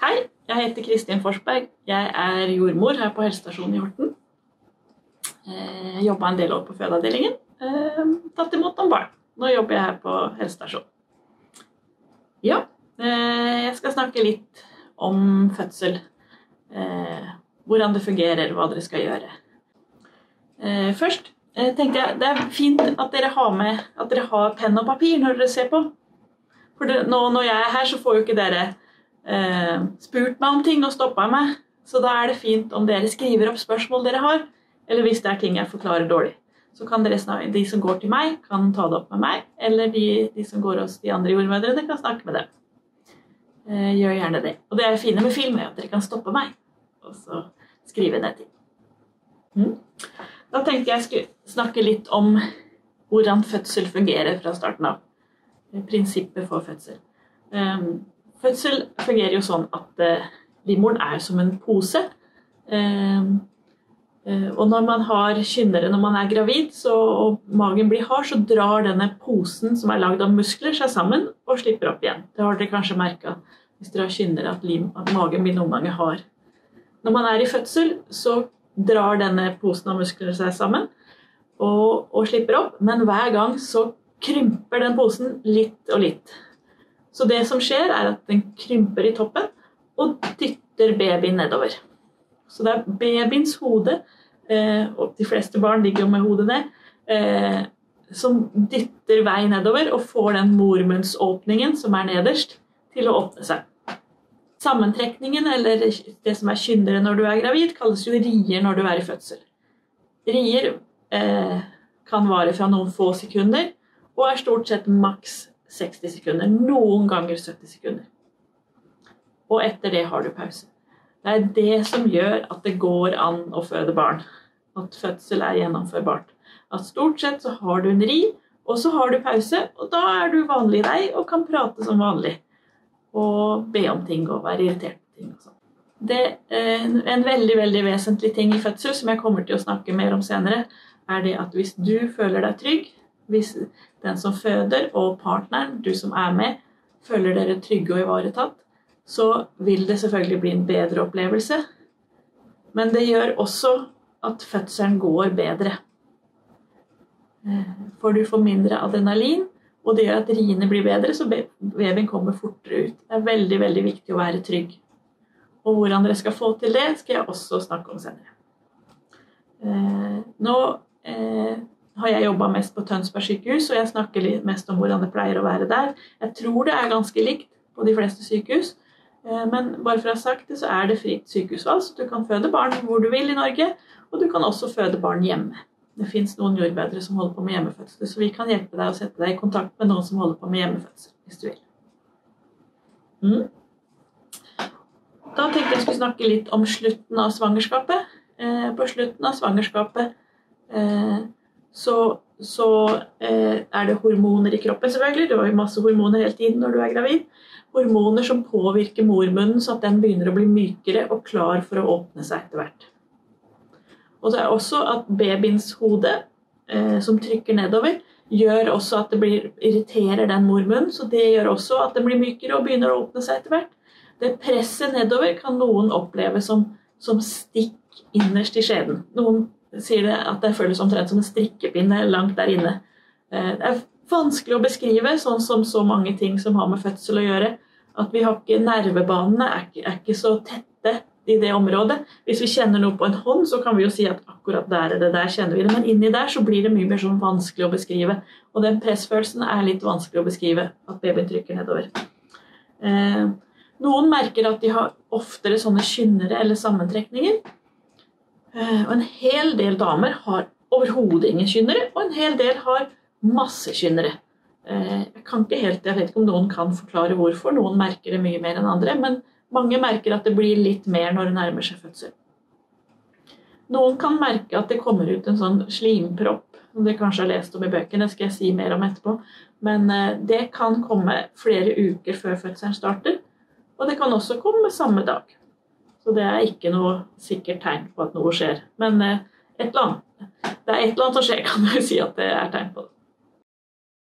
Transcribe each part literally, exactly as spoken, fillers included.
Hei, jeg heter Kristin Forsberg. Jeg er jordmor her på helsestasjonen i Horten. Jeg jobbet en del år på fødeavdelingen, tatt imot noen barn. Nå jobber jeg her på helsestasjonen. Ja, jeg skal snakke litt om fødsel, hvordan det fungerer, hva dere skal gjøre. Først tenkte jeg det er fint at dere har med at dere har penn og papir når dere ser på. For det, nå, når jeg er her så får jo ikke dere eh, spurt meg om ting og stoppet meg. Så da er det fint om dere skriver opp spørsmål dere har, eller hvis det er ting jeg forklarer dårlig. Så kan dere snakke, de som går til meg kan ta det opp med meg, eller de, de som går hos de andre jordmødrene kan snakke med dem. Eh, gjør gjerne det. Og det er fine med film er at dere kan stoppe meg, og så skrive ned ting. Mm. Da tenkte jeg skulle snakke litt om hvordan fødsel fungerer fra starten av. Prinsippet for fødsel. Um, fødsel fungerer jo sånn at uh, livmoren er som en pose. Um, uh, og når man har kynnere, når man er gravid, så, og magen blir hard, så drar denne posen som er laget av muskler seg sammen og slipper opp igjen. Det har dere kanskje merket hvis dere har kynnere at, lim, at magen blir noen ganger hard. Når man er i fødsel, så drar denne posen av muskler seg sammen og, og slipper opp, men hver gang så krymper den posen litt og litt. Så det som skjer er at den krymper i toppen og dytter babyen nedover. Så det er babyens hode, eh, og de fleste barn ligger jo med hodet ned, eh, som dytter vei nedover og får den mormunnsåpningen som er nederst til å åpne seg. Sammentrekningen, eller det som er kynnere når du er gravid, kalles jo rier når du er i fødsel. Rier eh, kan vare fra noen få sekunder, og er stort sett maks seksti sekunder, noen ganger sytti sekunder. Og etter det har du pause. Det er det som gjør at det går an å føde barn, at fødsel er gjennomførbart. At stort sett så har du en ri, og så har du pause, og da er du vanlig deg og kan prate som vanlig. Og be om ting og være irritert på ting og sånn. Det er en veldig, veldig vesentlig ting i fødsel, som jeg kommer til å snakke mer om senere, er det at hvis du føler deg trygg, hvis den som føder og partneren, du som er med, føler dere trygge og ivaretatt, så vil det selvfølgelig bli en bedre opplevelse. Men det gjør også at fødselen går bedre. For du får mindre adrenalin, og det gjør at riene blir bedre, så babyen kommer fortere ut. Det er veldig, veldig viktig å være trygg. Og hvordan dere skal få til det, skal jeg også snakke om senere. Eh, nå eh, har jeg jobbet mest på Tønsberg sykehus, og jeg snakker litt mest om hvordan det pleier å være der. Jeg tror det er ganske likt på de fleste sykehus, eh, men bare for å ha sagt det, så er det fritt sykehusvalg, så du kan føde barn hvor du vil i Norge, og du kan også føde barn hjemme. Det finnes noen jordmødre som holder på med hjemmefødsel, så vi kan hjelpe deg å sette deg i kontakt med noen som holder på med hjemmefødsel, hvis du vil. Mm. Da tenkte jeg skulle snakke litt om slutten av svangerskapet. Eh, på slutten av svangerskapet eh, så, så eh, er det hormoner i kroppen selvfølgelig. Du har jo masse hormoner hele tiden når du er gravid. Hormoner som påvirker mormunnen så at den begynner å bli mykere og klar for å åpne seg etter hvert. Og det er også at babyens hode, eh, som trykker nedover, gjør også at det blir, irriterer den mormunnen, så det gjør også at den blir mykere og begynner å åpne seg etter hvert. Det presset nedover kan noen oppleve som, som stikk innerst i skjeden. Noen sier det at det føles omtrent som en strikkepinne langt der inne. Eh, det er vanskelig å beskrive, sånn som så mange ting som har med fødsel å gjøre, at vi har ikke, nervebanene er ikke, er ikke så tette i det området. Hvis vi kjenner noe på en hånd, så kan vi jo si at akkurat der er det der kjenner vi det, men inni der så blir det mye mer sånn vanskelig å beskrive, og den pressfølelsen er litt vanskelig å beskrive, at babyen trykker nedover. Eh, noen merker at de har oftere sånne kynnere eller sammentrekninger, eh, og en hel del damer har overhodet ingen kynnere, og en hel del har masse kynnere. Eh, jeg kan ikke helt, jeg vet ikke om noen kan forklare hvorfor, noen merker det mye mer enn andre, men mange merker at det blir litt mer når det nærmer seg fødsel. Noen kan merke at det kommer ut en sånn slimpropp, som dere kanskje har lest om i bøkene, det skal jeg si mer om etterpå. Men det kan komme flere uker før fødselen starter, og det kan også komme samme dag. Så det er ikke noe sikkert tegn på at noe skjer. Men et eller annet, det er et eller annet som skjer, kan du si at det er tegn på det.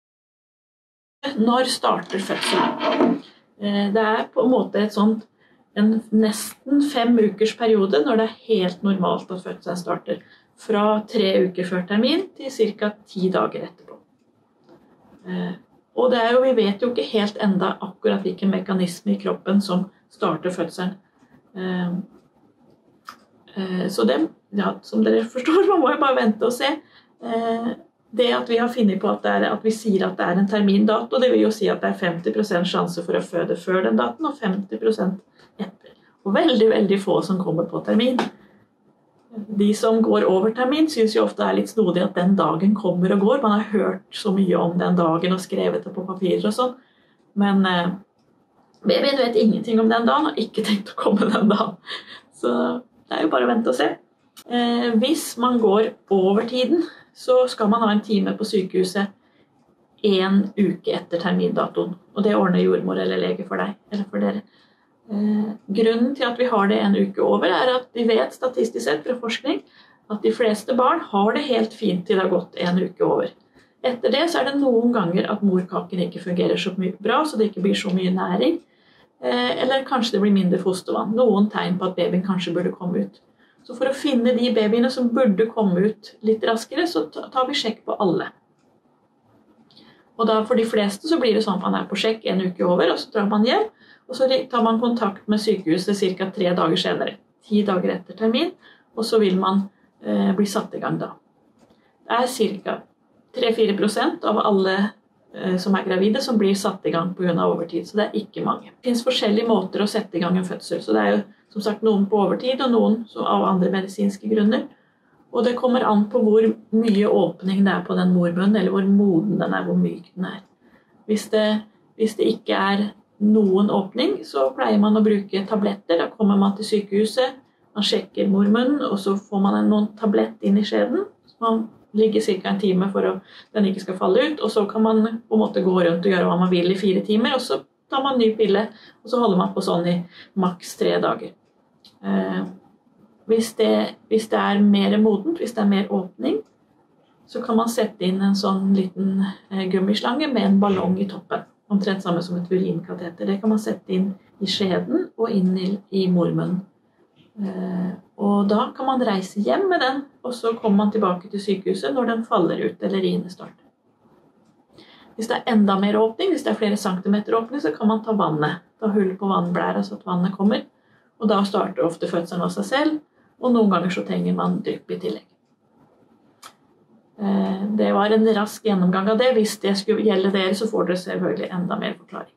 Når starter fødselen? Det er på en måte et sånt en nesten fem ukers periode når det er helt normalt at fødselen starter. Fra tre uker før termin til cirka ti dager etterpå. Eh, og det er jo, vi vet jo ikke helt enda akkurat hvilken mekanisme i kroppen som starter fødselen. Eh, eh, så det, ja, som dere forstår, man må jo bare vente og se. Eh, det at vi har funnet på at, det er, at vi sier at det er en termindato, det vil jo si at det er femti prosent sjanse for å føde før den daten, og femti prosent etter. Og veldig, veldig få som kommer på termin. De som går over termin synes jo ofte det er litt snodig at den dagen kommer og går. Man har hørt så mye om den dagen og skrevet det på papirer og sånn. Men eh, babyen vet ingenting om den dagen og ikke tenkt å komme den dagen. Så det er jo bare å vente og se. Eh, hvis man går over tiden, så skal man ha en time på sykehuset en uke etter termindatoen. Og det ordner jordmor eller lege for deg, eller for dere. Eh, grunnen til at vi har det en uke over er at vi vet statistisk sett fra forskning at de fleste barn har det helt fint til det har gått en uke over. Etter det så er det noen ganger at morkaken ikke fungerer så mye bra, så det ikke blir så mye næring. Eh, eller kanskje det blir mindre fostervann. Noen tegn på at babyen kanskje burde komme ut. Så for å finne de babyene som burde komme ut litt raskere, så tar vi sjekk på alle. Og da for de fleste så blir det sånn at man er på sjekk en uke over, og så drar man hjem, og så tar man kontakt med sykehuset cirka tre dager senere, ti dager etter termin, og så vil man eh, bli satt i gang da. Det er cirka tre til fire prosent av alle eh, som er gravide som blir satt i gang på grunn av overtid, så det er ikke mange. Det finnes forskjellige måter å sette i gang en fødsel, så det er jo som sagt noen på overtid og noen av andre medisinske grunner. Og det kommer an på hvor mye åpning det er på den mormunnen, eller hvor moden den er, hvor myk den er. Hvis det, hvis det ikke er noen åpning, så pleier man å bruke tabletter. Da kommer man til sykehuset, man sjekker mormunnen, og så får man noen tablett inn i skjeden. Man ligger cirka en time for at den ikke skal falle ut, og så kan man på en måte gå rundt og gjøre hva man vil i fire timer, og så tar man ny pille, og så holder man på sånn i maks tre dager. Eh, hvis, det, hvis det er mer modent, hvis det er mer åpning, så kan man sette inn en sånn liten eh, gummislange med en ballong i toppen, omtrent samme som et urinkateter. Det kan man sette inn i skjeden og inn i, i mormunnen. Eh, og da kan man reise hjem med den, og så kommer man tilbake til sykehuset når den faller ut eller riene starter. Hvis det er enda mer åpning, hvis det er flere centimeter åpning, så kan man ta vannet. Ta hull på vannblæra så at vannet kommer. Og da starter ofte fødselen av seg selv, og noen ganger så trenger man drypp i tillegg. Det var en rask gjennomgang av det. Hvis det skulle gjelde dere, så får dere selvfølgelig enda mer forklaring.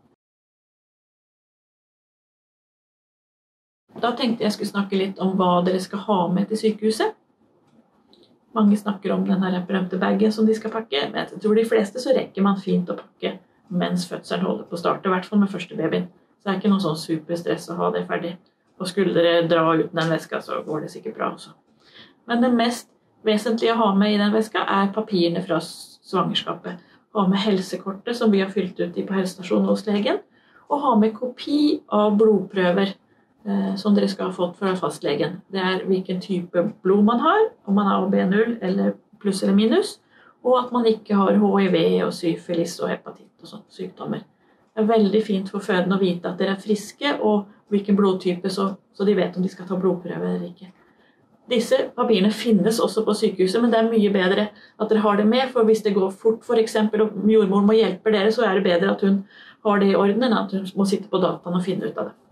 Da tenkte jeg skulle snakke litt om hva dere skal ha med til sykehuset. Mange snakker om denne berømte bagen som de skal pakke, men jeg tror de fleste så rekker man fint å pakke mens fødselen holder på å starte, i hvert fall med første babyen. Så det er ikke noe sånn superstress å ha det ferdig. Og skulle dere dra uten den veska, så går det sikkert bra også. Men det mest vesentlige å ha med i den veska er papirene fra svangerskapet. Ha med helsekortet som vi har fylt ut i på helsestasjonen hos legen, og ha med kopi av blodprøver eh, som dere skal ha fått fra fastlegen. Det er hvilken type blod man har, om man har A B null eller pluss eller minus, og at man ikke har H I V og syfilis og hepatitt og sånne sykdommer. Det er veldig fint for fødende å vite at dere er friske, og hvilken blodtype, så, så de vet om de skal ta blodprøve eller ikke. Disse papirene finnes også på sykehuset, men det er mye bedre at dere har det med, for hvis det går fort, for eksempel, og jordmoren må hjelpe dere, så er det bedre at hun har det i orden, enn at hun må sitte på dataen og finne ut av det.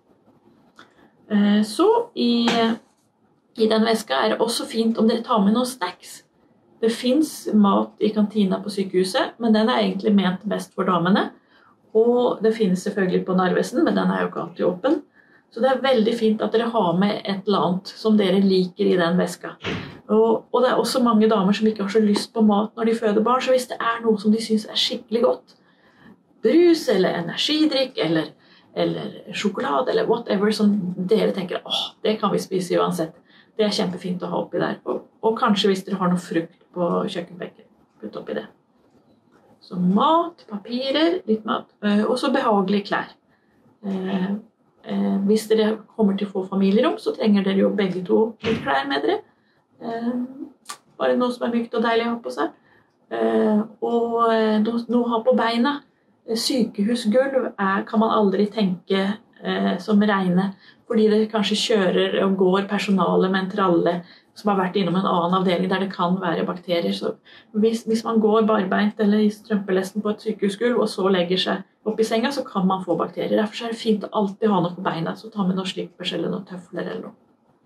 Så i, i den veska er det også fint om dere tar med noen snacks. Det finnes mat i kantina på sykehuset, men den er egentlig ment mest for damene. Og det finnes selvfølgelig på Narvesen, men den er jo ikke alltid åpen. Så det er veldig fint at dere har med et eller annet som dere liker i den veska. Og, og det er også mange damer som ikke har så lyst på mat når de føder barn, så hvis det er noe som de synes er skikkelig godt, brus eller energidrikk eller, eller sjokolade eller whatever som dere tenker, åh, det kan vi spise uansett. Det er kjempefint å ha oppi der. Og, og kanskje hvis dere har noe frukt på kjøkkenbenken, putt oppi det. Så mat, papirer, litt mat, og så behagelige klær. Eh, eh, hvis dere kommer til å få familierom, så trenger dere jo begge to litt klær med dere. Eh, bare noe som er mykt og deilig å ha på seg. Eh, og noe, noe å ha på beina. Sykehusgulv er, kan man aldri tenke eh, som regner, fordi det kanskje kjører og går personale med en tralle som har vært innom en annen avdeling der det kan være bakterier. Så hvis, hvis man går barbeint eller i strømpelesten på et sykehusgulv og så legger seg opp i senga, så kan man få bakterier. Derfor er det fint å alltid ha noe på beina, så ta med noen slippers eller noen tøfler eller noe.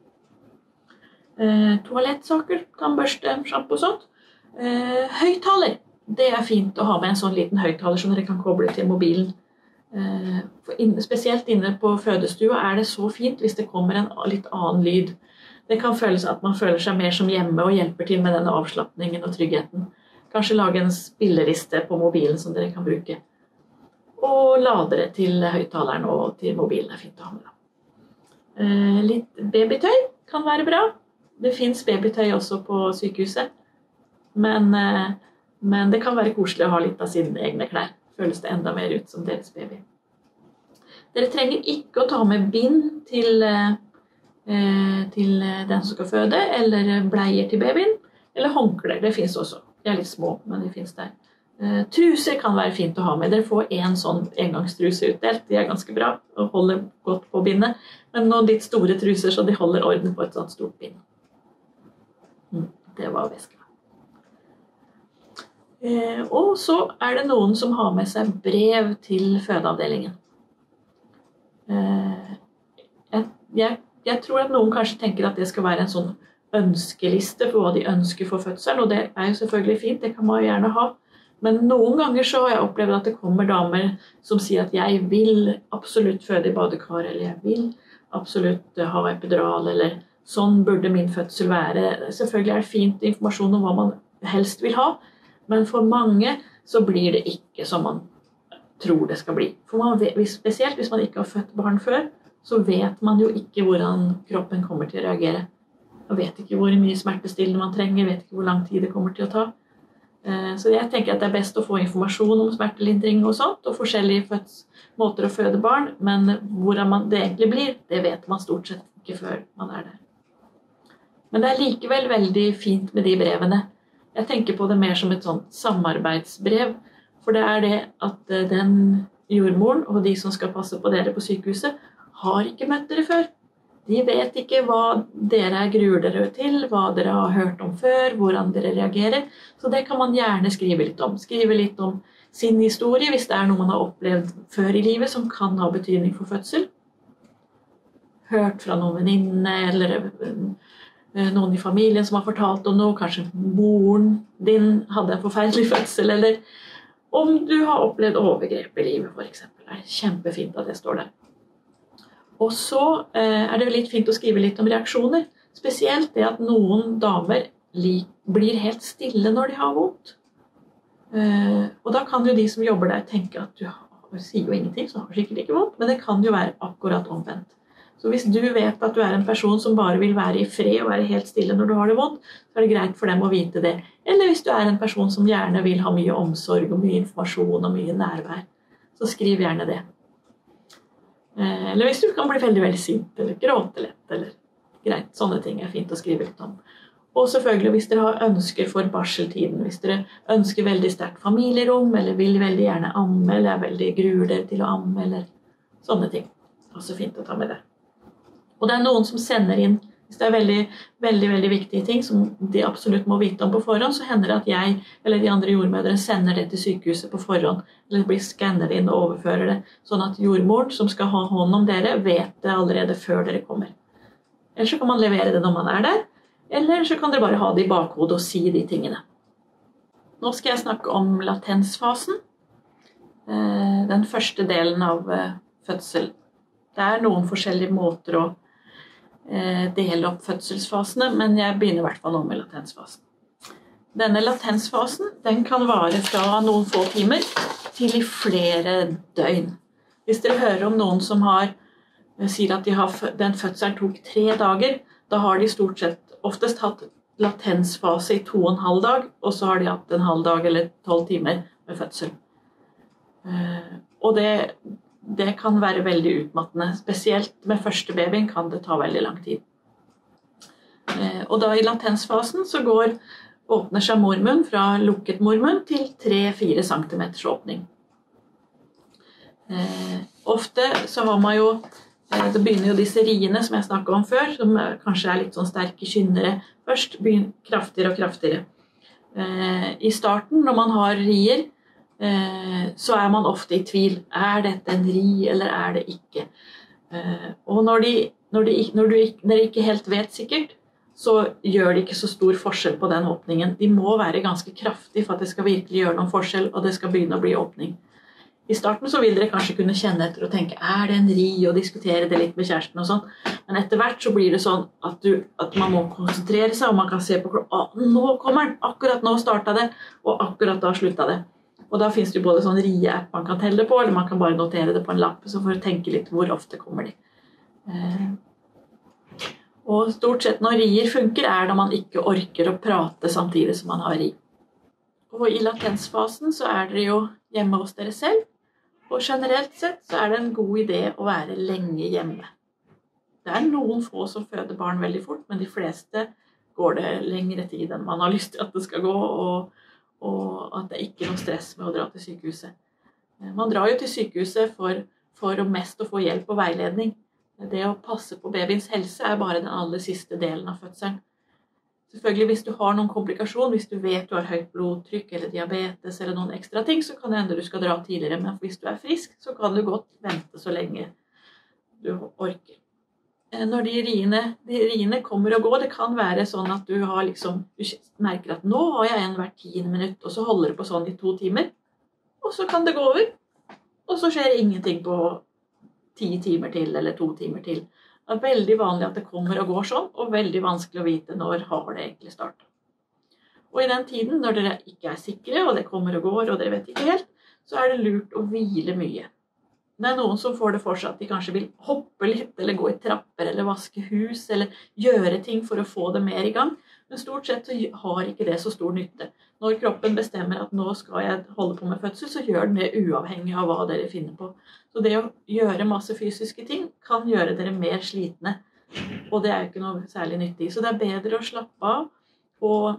Eh, toalettsaker, tannbørste, shampoo og sånt. Eh, høyttaler, det er fint å ha med en sånn liten høyttaler som dere kan koble til mobilen. Eh, for inne, spesielt inne på fødestua er det så fint hvis det kommer en litt annen lyd. Det kan føles at man føler seg mer som hjemme og hjelper til med denne avslappningen og tryggheten. Kanskje lage en spilleriste på mobilen som dere kan bruke. Og ladere til høyttaleren og til mobilen er fint å ha med. Eh, litt babytøy kan være bra. Det finnes babytøy også på sykehuset. Men, eh, men det kan være koselig å ha litt av sine egne klær. Føles det enda mer ut som deres baby. Dere trenger ikke å ta med bind til, eh, til den som skal føde, eller bleier til babyen, eller håndklær. Det finnes også. De er litt små, men de finnes der. Eh, truser kan være fint å ha med. Dere får en sånn engangstruse utdelt. De er ganske bra og holder godt på bindet. Men noen litt store truser, så de holder orden på et sånt stort bind. Mm, det var veska. Eh, og så er det noen som har med seg brev til fødeavdelingen. Eh, jeg, jeg, jeg tror at noen kanskje tenker at det skal være en sånn ønskeliste på hva de ønsker for fødselen, og det er jo selvfølgelig fint, det kan man jo gjerne ha. Men noen ganger så har jeg opplevd at det kommer damer som sier at jeg vil absolutt føde i badekar, eller jeg vil absolutt ha epidural, eller sånn burde min fødsel være. Selvfølgelig er det fint informasjon om hva man helst vil ha, men for mange så blir det ikke som man tror det skal bli. For man vet, spesielt hvis man ikke har født barn før, så vet man jo ikke hvordan kroppen kommer til å reagere. Man vet ikke hvor mye smertestillende man trenger, vet ikke hvor lang tid det kommer til å ta. Så jeg tenker at det er best å få informasjon om smertelindring og sånt, og forskjellige måter å føde barn, men hvordan man det egentlig blir, det vet man stort sett ikke før man er der. Men det er likevel veldig fint med de brevene. Jeg tenker på det mer som et sånt samarbeidsbrev, for det er det at den jordmoren og de som skal passe på dere på sykehuset har ikke møtt dere før. De vet ikke hva dere gruer dere til, hva dere har hørt om før, hvordan dere reagerer. Så det kan man gjerne skrive litt om. Skrive litt om sin historie, hvis det er noe man har opplevd før i livet som kan ha betydning for fødsel. Hørt fra noen venninne, eller noen i familien som har fortalt om noe, kanskje moren din hadde en forferdelig fødsel, eller om du har opplevd overgrep i livet, for eksempel. Det er kjempefint at det står der. Og så eh, er det litt fint å skrive litt om reaksjoner. Spesielt det at noen damer blir helt stille når de har vondt. Eh, og da kan jo de som jobber der tenke at du sier jo ingenting, så har du sikkert ikke vondt, men det kan jo være akkurat omvendt. Så hvis du vet at du er en person som bare vil være i fred og være helt stille når du har det vondt, så er det greit for dem å vite det. Eller hvis du er en person som gjerne vil ha mye omsorg og mye informasjon og mye nærvær, så skriv gjerne det. Eller hvis du kan bli veldig, veldig sint, eller gråte lett, eller greit, sånne ting er fint å skrive litt om. Og selvfølgelig hvis dere har ønsker for barseltiden, hvis dere ønsker veldig sterkt familierom, eller vil veldig gjerne amme, eller er veldig gruer dere til å amme, eller sånne ting. Også fint å ta med det. Og det er noen som sender inn, hvis det er veldig, veldig, veldig viktige ting som de absolutt må vite om på forhånd, så hender det at jeg eller de andre jordmødre sender det til sykehuset på forhånd, eller blir skannet inn og overfører det, sånn at jordmoren som skal ha hånd om dere vet det allerede før dere kommer. Eller så kan man levere det når man er der, eller så kan dere bare ha det i bakhodet og si de tingene. Nå skal jeg snakke om latensfasen, den første delen av fødsel. Det er noen forskjellige måter å dele opp fødselsfasene, men jeg begynner i hvert fall nå med latensfasen. Denne latensfasen, den kan vare fra noen få timer til i flere døgn. Hvis dere hører om noen som har, sier at de har, den fødselen tok tre dager, da har de stort sett oftest hatt latensfase i to og en halv dag, og så har de hatt en halv dag eller tolv timer med fødsel. Og det Det kan være veldig utmattende. Spesielt med første babyen kan det ta veldig lang tid. Og da i latensfasen så går, åpner seg mormunn fra lukket mormunn til tre til fire centimeters åpning. Ofte så har man jo, det begynner jo disse riene som jeg snakket om før, som kanskje er litt sånn sterke kynnere først, begynner kraftigere og kraftigere. I starten, når man har rier, så er man ofte i tvil. Er dette en ri, eller er det ikke? Og når, de, når, de, når du når de ikke helt vet sikkert, så gjør det ikke så stor forskjell på den åpningen. De må være ganske kraftige for at det skal virkelig gjøre noen forskjell, og det skal begynne å bli åpning. I starten så vil dere kanskje kunne kjenne etter og tenke, er det en ri, og diskutere det litt med kjæresten og sånn. Men etter hvert så blir det sånn at, du, at man må konsentrere seg, og man kan se på klokka, nå kommer den, akkurat nå startet det, og akkurat da sluttet det. Og da finnes det jo både sånn rie-app man kan telle på, eller man kan bare notere det på en lapp, så for å tenke litt hvor ofte kommer de. Eh. Og stort sett når rier funker er når man ikke orker å prate samtidig som man har ri. Og i latensfasen så er dere jo hjemme hos dere selv, og generelt sett så er det en god idé å være lenge hjemme. Det er noen få som føder barn veldig fort, men de fleste går det lengre tid enn man har lyst til at det skal gå, og, og at det ikke er noe stress med å dra til sykehuset. Man drar jo til sykehuset for, for å mest å få hjelp og veiledning. Det å passe på babyens helse er bare den aller siste delen av fødselen. Selvfølgelig hvis du har noen komplikasjon, hvis du vet du har høyt blodtrykk eller diabetes eller noen ekstra ting, så kan det hende du skal dra tidligere, men hvis du er frisk, så kan du godt vente så lenge du orker. Når de riene, de riene kommer og går, det kan være sånn at du, har liksom, du merker at nå har jeg en hvert tiende minutt, og så holder det på sånn i to timer, og så kan det gå over, og så skjer ingenting på ti timer til eller to timer til. Det er veldig vanlig at det kommer og går sånn, og veldig vanskelig å vite når har det egentlig startet. Og i den tiden, når dere ikke er sikre, og det kommer og går, og dere vet ikke helt, så er det lurt å hvile mye. Det er noen som får det for seg at de kanskje vil hoppe litt, eller gå i trapper, eller vaske hus, eller gjøre ting for å få det mer i gang, men stort sett så har ikke det så stor nytte. Når kroppen bestemmer at nå skal jeg holde på med fødsel, så gjør den det uavhengig av hva dere finner på. Så det å gjøre masse fysiske ting kan gjøre dere mer slitne, og det er ikke noe særlig nyttig. Så det er bedre å slappe av, og,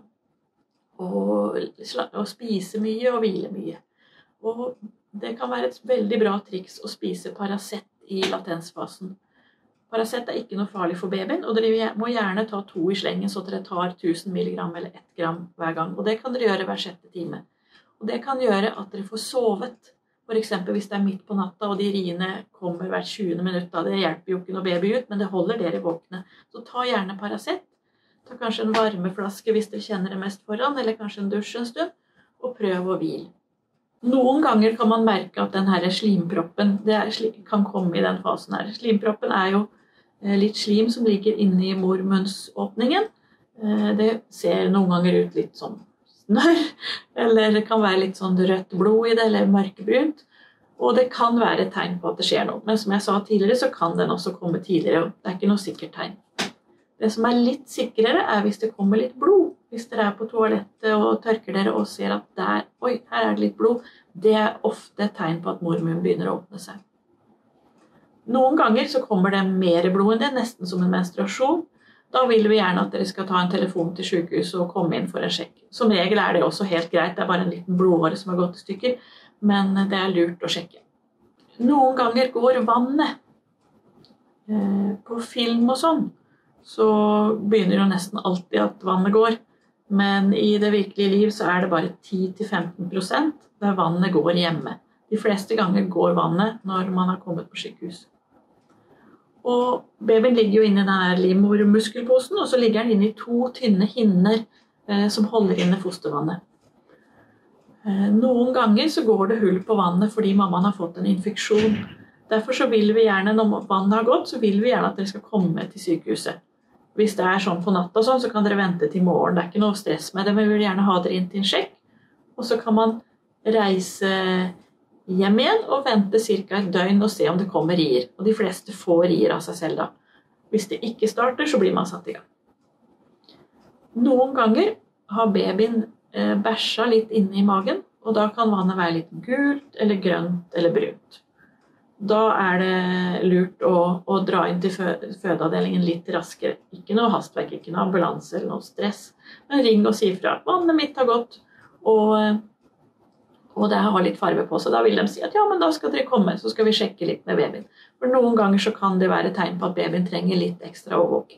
og, og spise mye og hvile mye. Og det kan være et veldig bra triks å spise Paracet i latensfasen. Paracet er ikke noe farlig for babyen, og dere må gjerne ta to i slengen, så dere tar tusen milligram eller ett gram hver gang. Og det kan dere gjøre hver sjette time. Og det kan gjøre at dere får sovet. For eksempel hvis det er midt på natta, og de riene kommer hvert tjuende minutt, da det hjelper jo ikke noe baby ut, men det holder dere våkne. Så ta gjerne Paracet. Ta kanskje en varmeflaske hvis dere kjenner det mest foran, eller kanskje en dusj en stund, og prøv å hvile. Noen ganger kan man merke at den her slimproppen det er, kan komme i den fasen her. Slimproppen er jo litt slim som ligger inne i mormunnsåpningen. Det ser noen ganger ut litt sånn snørr, eller det kan være litt sånn rødt blod i det, eller mørkebrunt. Og det kan være et tegn på at det skjer noe. Men som jeg sa tidligere, så kan den også komme tidligere, og det er ikke noe sikkert tegn. Det som er litt sikrere er hvis det kommer litt blod. Hvis dere er på toalettet og tørker dere og ser at der, oi, her er det litt blod, det er ofte et tegn på at mormunnen begynner å åpne seg. Noen ganger så kommer det mer blod enn det, nesten som en menstruasjon. Da vil vi gjerne at dere skal ta en telefon til sykehuset og komme inn for en sjekk. Som regel er det også helt greit, det er bare en liten blodåre som har gått i stykker, men det er lurt å sjekke. Noen ganger går vannet. På film og sånn, så begynner jo nesten alltid at vannet går. Men i det virkelige liv så er det bare ti til femten prosent der vannet går hjemme. De fleste ganger går vannet når man har kommet på sykehus. Og babyen ligger jo inne i denne livmormuskelposen, og så ligger den inne i to tynne hinner eh, som holder inne fostervannet. Eh, noen ganger så går det hull på vannet fordi mammaen har fått en infeksjon. Derfor så vil vi gjerne, når vannet har gått, så vil vi gjerne at dere skal komme til sykehuset. Hvis det er sånn på natt og sånn, så kan dere vente til morgen. Det er ikke noe stress med det, men vi vil gjerne ha dere inn til en sjekk. Og så kan man reise hjem igjen og vente cirka et døgn og se om det kommer rier. Og de fleste får rier av seg selv da. Hvis det ikke starter, så blir man satt i gang. Noen ganger har babyen eh, bæsja litt inne i magen, og da kan vannet være litt gult eller grønt eller brunt. Da er det lurt å, å dra inn til fødeavdelingen litt raskere. Ikke noe hastverk, ikke noe ambulanse eller noe stress. Men ring og si fra at vannet mitt har gått, og, og det har litt farve på, så da vil de si at ja, men da skal dere komme, så skal vi sjekke litt med babyen. For noen ganger så kan det være tegn på at babyen trenger litt ekstra overvåking.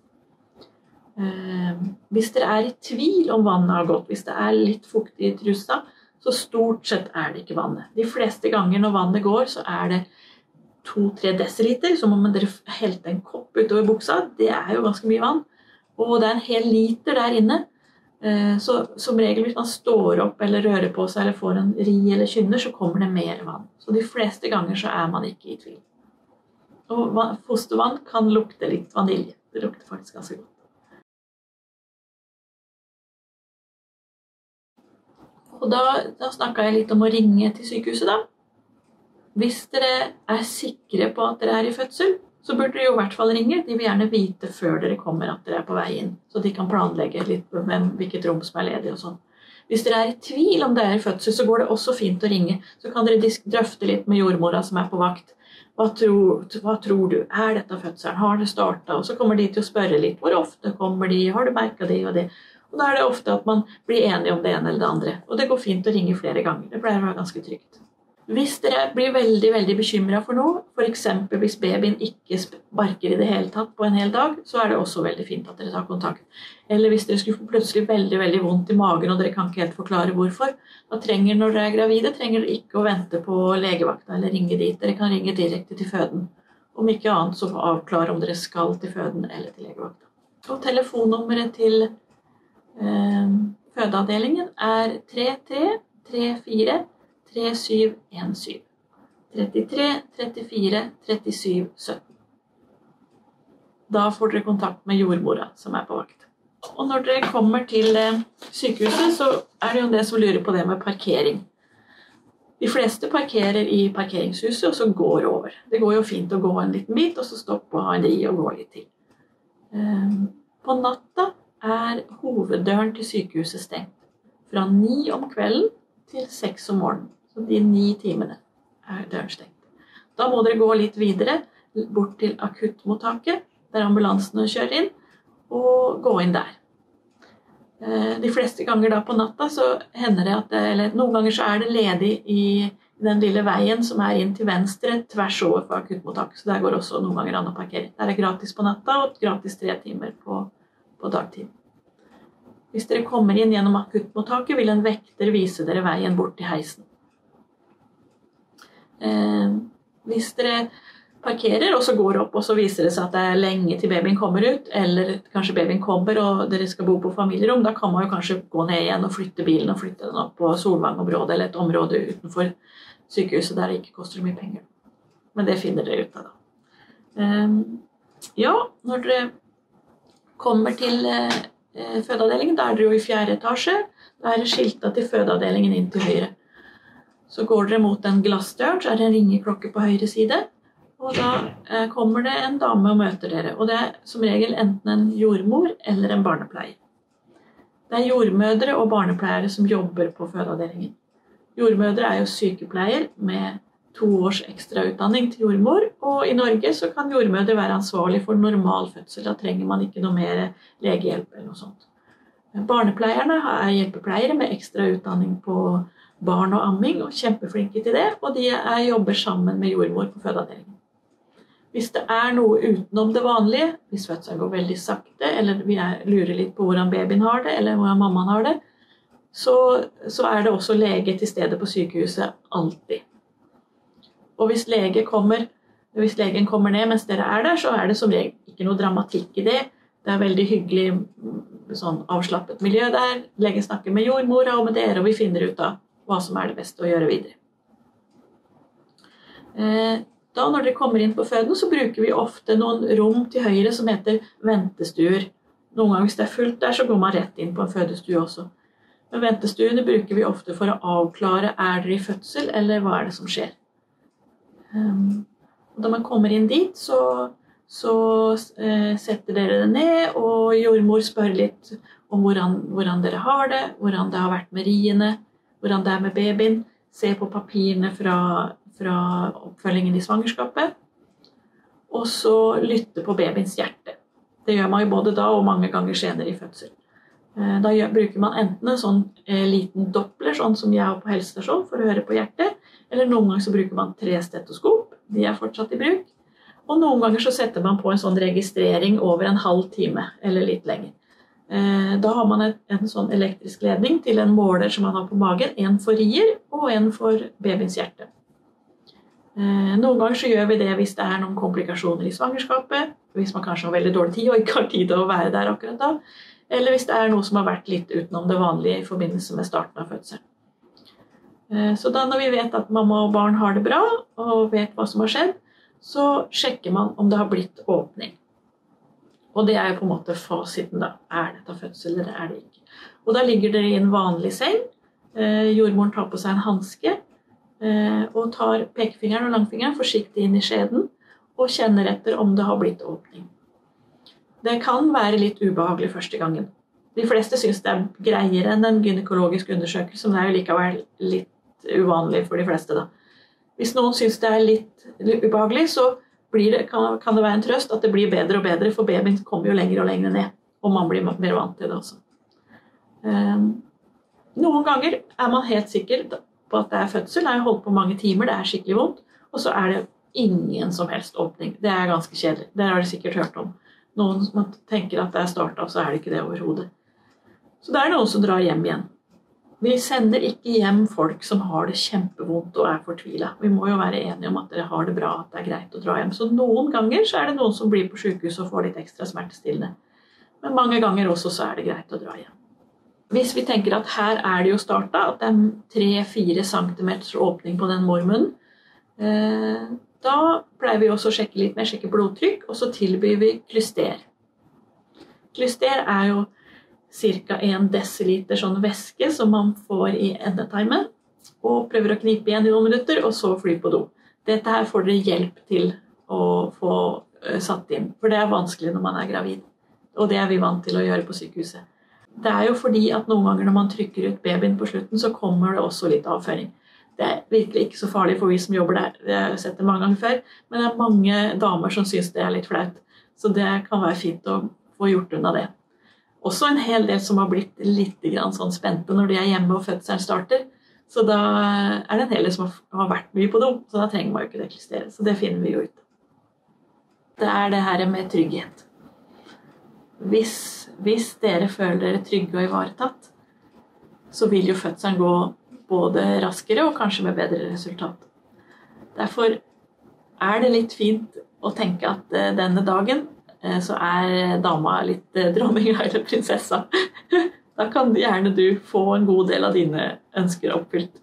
Eh, hvis dere er i tvil om vannet har gått, hvis det er litt fuktig i trusa, så stort sett er det ikke vannet. De fleste ganger når vannet går, så er det to til tre desiliter, som om dere helte en kopp utover buksa. Det er jo ganske mye vann, og det er en hel liter der inne. Så som regel hvis man står opp eller rører på seg eller får en ri eller kynner, så kommer det mer vann. Så de fleste ganger så er man ikke i tvil. Og fostervann kan lukte litt vanilje. Det lukter faktisk ganske godt. Og da, da snakket jeg litt om å ringe til sykehuset da. Hvis dere er sikre på at dere er i fødsel, så burde dere jo i hvert fall ringe. De vil gjerne vite før dere kommer at dere er på vei inn, så de kan planlegge litt med hvilket rom som er ledig og sånn. Hvis dere er i tvil om dere er i fødsel, så går det også fint å ringe. Så kan dere drøfte litt med jordmora som er på vakt. Hva tror, hva tror du? Er dette fødselen? Har det startet? Og så kommer de til å spørre litt. Hvor ofte kommer de? Har du merket det og det? Og da er det ofte at man blir enige om det ene eller det andre. Og det går fint å ringe flere ganger. Det pleier å være ganske trygt. Hvis dere blir veldig, veldig bekymret for noe, for eksempel hvis babyen ikke sparker i det hele tatt på en hel dag, så er det også veldig fint at dere tar kontakt. Eller hvis dere skulle få plutselig veldig, veldig vondt i magen, og dere kan ikke helt forklare hvorfor, da trenger, når dere er gravide, trenger dere ikke å vente på legevakta eller ringe dit. Dere kan ringe direkte til føden. Om ikke annet så avklare om dere skal til føden eller til legevakta. Og telefonnummeret til eh, fødeavdelingen er tre tre tre fire tre syv en syv. trettitre trettifire trettisju sytten. Da får dere kontakt med jordmora som er på vakt. Og når dere kommer til sykehuset, så er det jo det som lurer på det med parkering. De fleste parkerer i parkeringshuset, og så går over. Det går jo fint å gå en liten bit, og så stoppe og ha en ri og gå litt til. På natta er hoveddøren til sykehuset stengt. Fra ni om kvelden til seks om morgenen. Så de ni timene er døren stengt. Da må dere gå litt videre, bort til akuttmottaket, der ambulansene kjører inn, og gå inn der. De fleste ganger da på natta så hender det at, det, eller noen ganger så er det ledig i den lille veien som er inn til venstre, tvers over for akuttmottaket. Så der går også noen ganger an å parkere. Der er gratis på natta og gratis tre timer på, på dagtid. Hvis dere kommer inn gjennom akuttmottaket, vil en vekter vise dere veien bort til heisen. Eh, hvis dere parkerer, og så går opp, og så viser det seg at det er lenge til babyen kommer ut, eller kanskje babyen kommer, og dere skal bo på familierom, da kan man jo kanskje gå ned igjen og flytte bilen, og flytte den opp på Solvang-området, eller et område utenfor sykehuset, der det ikke koster mye penger. Men det finner dere ut av da. Eh, ja, når dere kommer til eh, fødeavdelingen, da er dere jo i fjerde etasje, da er det skiltet til fødeavdelingen inn til høyre. Så går dere mot en glassdør, så er det en ringeklokke på høyre side, og da eh, kommer det en dame og møter dere, og det er som regel enten en jordmor eller en barnepleier. Det er jordmødre og barnepleiere som jobber på fødeavdelingen. Jordmødre er jo sykepleier med to års ekstra utdanning til jordmor, og i Norge så kan jordmødre være ansvarlig for normal fødsel, da trenger man ikke noe mer legehjelp eller noe sånt. Barnepleierne er hjelpepleiere med ekstra utdanning på barn og amming, og kjempeflinke til det, og de er, jobber sammen med jordmor på fødeavdelingen. Hvis det er noe utenom det vanlige, hvis fødselen går veldig sakte, eller vi er, lurer litt på hvordan babyen har det, eller hvordan mammaen har det, så, så er det også lege til stede på sykehuset alltid. Og hvis, lege kommer, hvis legen kommer ned mens dere er der, så er det som regel ikke noe dramatikk i det. Det er veldig hyggelig, sånn avslappet miljø der. Legen snakker med jordmora og med dere, og vi finner ut av hva som er det beste å gjøre videre. Da når dere kommer inn på føden, så bruker vi ofte noen rom til høyre som heter ventestuer. Noen ganger hvis det er fullt der, så går man rett inn på en fødestue også. Men ventestuene bruker vi ofte for å avklare, er dere i fødsel, eller hva er det som skjer? Og da man kommer inn dit, så, så setter dere det ned, og jordmor spør litt om hvordan, hvordan dere har det, hvordan det har vært med riene, hvordan det er med babyen, se på papirene fra, fra oppfølgingen i svangerskapet, og så lytte på babyens hjerte. Det gjør man jo både da og mange ganger senere i fødsel. Da bruker man enten en sånn liten doppler, sånn som jeg har på helsestasjon, for å høre på hjertet, eller noen ganger så bruker man tre stetoskop, de er fortsatt i bruk, og noen ganger så setter man på en sånn registrering over en halv time, eller litt lenger. Da har man en sånn elektrisk ledning til en måler som man har på magen, en for rier og en for babyens hjerte. Noen ganger så gjør vi det hvis det er noen komplikasjoner i svangerskapet, hvis man kanskje har veldig dårlig tid og ikke har tid til å være der akkurat da, eller hvis det er noe som har vært litt utenom det vanlige i forbindelse med starten av fødsel. Så da når vi vet at mamma og barn har det bra, og vet hva som har skjedd, så sjekker man om det har blitt åpning. Og det er jo på en måte fasiten da. Er dette fødsel, eller er det ikke? Og da ligger dere i en vanlig seng. Jordmoren tar på seg en handske, og tar pekefingeren og langfingeren forsiktig inn i skjeden, og kjenner etter om det har blitt åpning. Det kan være litt ubehagelig første gangen. De fleste synes det er greiere enn en gynekologisk undersøkelse, men det er jo likevel litt uvanlig for de fleste da. Hvis noen synes det er litt ubehagelig, så blir det, kan, kan det være en trøst at det blir bedre og bedre, for babyen kommer jo lenger og lenger ned, og man blir mer vant til det også. Um, noen ganger er man helt sikker på at det er fødsel, det er holdt på mange timer, det er skikkelig vondt, og så er det ingen som helst åpning. Det er ganske kjedelig, det har du sikkert hørt om. Noen som tenker at det er startet, så er det ikke det overhodet. Så det er noen som drar hjem igjen. Vi sender ikke hjem folk som har det kjempevondt og er fortvilet. Vi må jo være enige om at dere har det bra, at det er greit å dra hjem. Så noen ganger så er det noen som blir på sykehus og får litt ekstra smertestillende. Men mange ganger også så er det greit å dra hjem. Hvis vi tenker at her er det jo startet, at det er tre til fire centimeter åpning på den mormunnen, eh, da pleier vi også å sjekke litt mer, sjekke blodtrykk, og så tilbyr vi klyster. Klyster er jo cirka en desiliter sånn væske som man får i endetime, og prøver å knipe igjen i noen minutter, og så fly på do. Dette her får dere hjelp til å få satt inn, for det er vanskelig når man er gravid, og det er vi vant til å gjøre på sykehuset. Det er jo fordi at noen ganger når man trykker ut babyen på slutten, så kommer det også litt avføring. Det er virkelig ikke så farlig for vi som jobber der, det har jeg sett det mange ganger før, men det er mange damer som synes det er litt flaut, så det kan være fint å få gjort unna det. Også en hel del som har blitt litt grann sånn spente når de er hjemme og fødselen starter, så da er det en hel del som har vært mye på do, så da trenger man jo ikke det klistere, så det finner vi jo ut. Det er det her med trygghet. Hvis, hvis dere føler dere trygge og ivaretatt, så vil jo fødselen gå både raskere og kanskje med bedre resultat. Derfor er det litt fint å tenke at denne dagen så er dama litt dronninga eller prinsessa. Da kan gjerne du få en god del av dine ønsker oppfylt.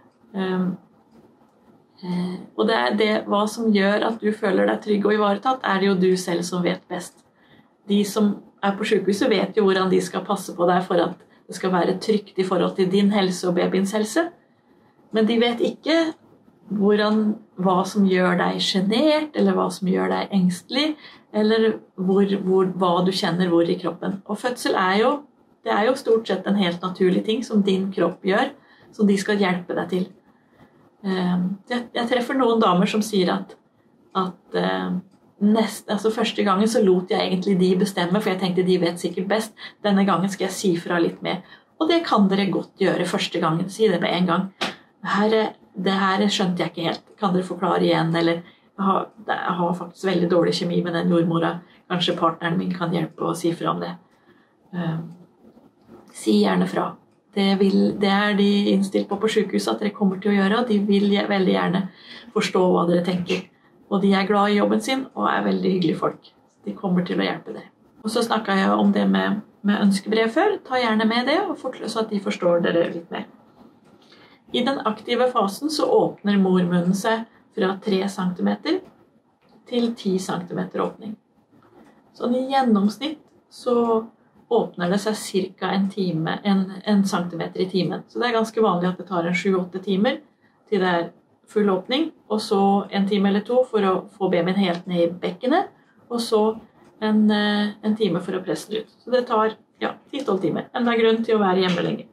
Og det er det, hva som gjør at du føler deg trygg og ivaretatt, er det jo du selv som vet best. De som er på sykehuset vet jo hvordan de skal passe på deg for at det skal være trygt i forhold til din helse og babyens helse. Men de vet ikke hvordan, hva som gjør deg genert, eller hva som gjør deg engstelig, eller hvor, hvor, hva du kjenner hvor i kroppen. Og fødsel er jo, det er jo stort sett en helt naturlig ting som din kropp gjør, som de skal hjelpe deg til. Jeg, jeg treffer noen damer som sier at, at nest, altså første gangen så lot jeg egentlig de bestemme, for jeg tenkte de vet sikkert best. Denne gangen skal jeg si fra litt mer. Og det kan dere godt gjøre første gangen. Si det med en gang. Her, det her skjønte jeg ikke helt. Kan dere forklare igjen? Eller jeg har, jeg har faktisk veldig dårlig kjemi med den jordmora. Kanskje partneren min kan hjelpe å si fra om det. Uh, si gjerne fra. Det, vil, det er de innstilt på på sykehuset at dere kommer til å gjøre, og de vil veldig gjerne forstå hva dere tenker. Og de er glad i jobben sin, og er veldig hyggelige folk. De kommer til å hjelpe dere. Og så snakket jeg om det med, med ønskebrev før. Ta gjerne med det, og forklare så at de forstår dere litt mer. I den aktive fasen så åpner mormunnen seg fra tre centimeter til ti centimeter åpning. Sånn i gjennomsnitt så åpner det seg cirka en time, en, en centimeter i timen. Så det er ganske vanlig at det tar en sju åtte timer til det er full åpning, og så en time eller to for å få babyen helt ned i bekkenet, og så en, en time for å presse den ut. Så det tar ja, ti tolv timer. Enda grunn til å være hjemme lenger.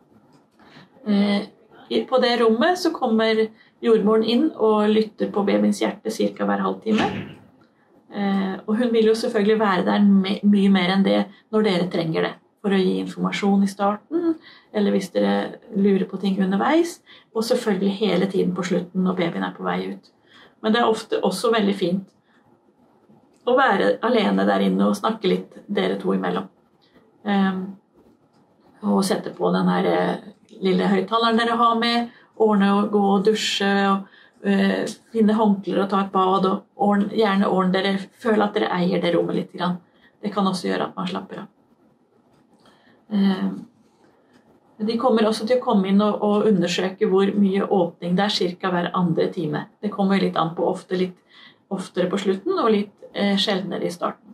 Eh, på det rommet så kommer jordmoren inn og lytter på babyens hjerte cirka hver halvtime. Eh, og hun vil jo selvfølgelig være der my mye mer enn det når dere trenger det. for å gi informasjon i starten, eller hvis dere lurer på ting underveis, og selvfølgelig hele tiden på slutten når babyen er på vei ut. Men det er ofte også veldig fint å være alene der inne og snakke litt dere to imellom. Um, og sette på den her lille høyttaleren dere har med, ordne og gå og dusje, og uh, finne håndkler og ta et bad, og ordne, gjerne ordne dere, føle at dere eier det rommet litt grann. Det kan også gjøre at man slapper av. Um, de kommer også til å komme inn og, og undersøke hvor mye åpning det er cirka hver andre time. Det kommer litt an på ofte litt oftere på slutten og litt eh, sjeldnere i starten.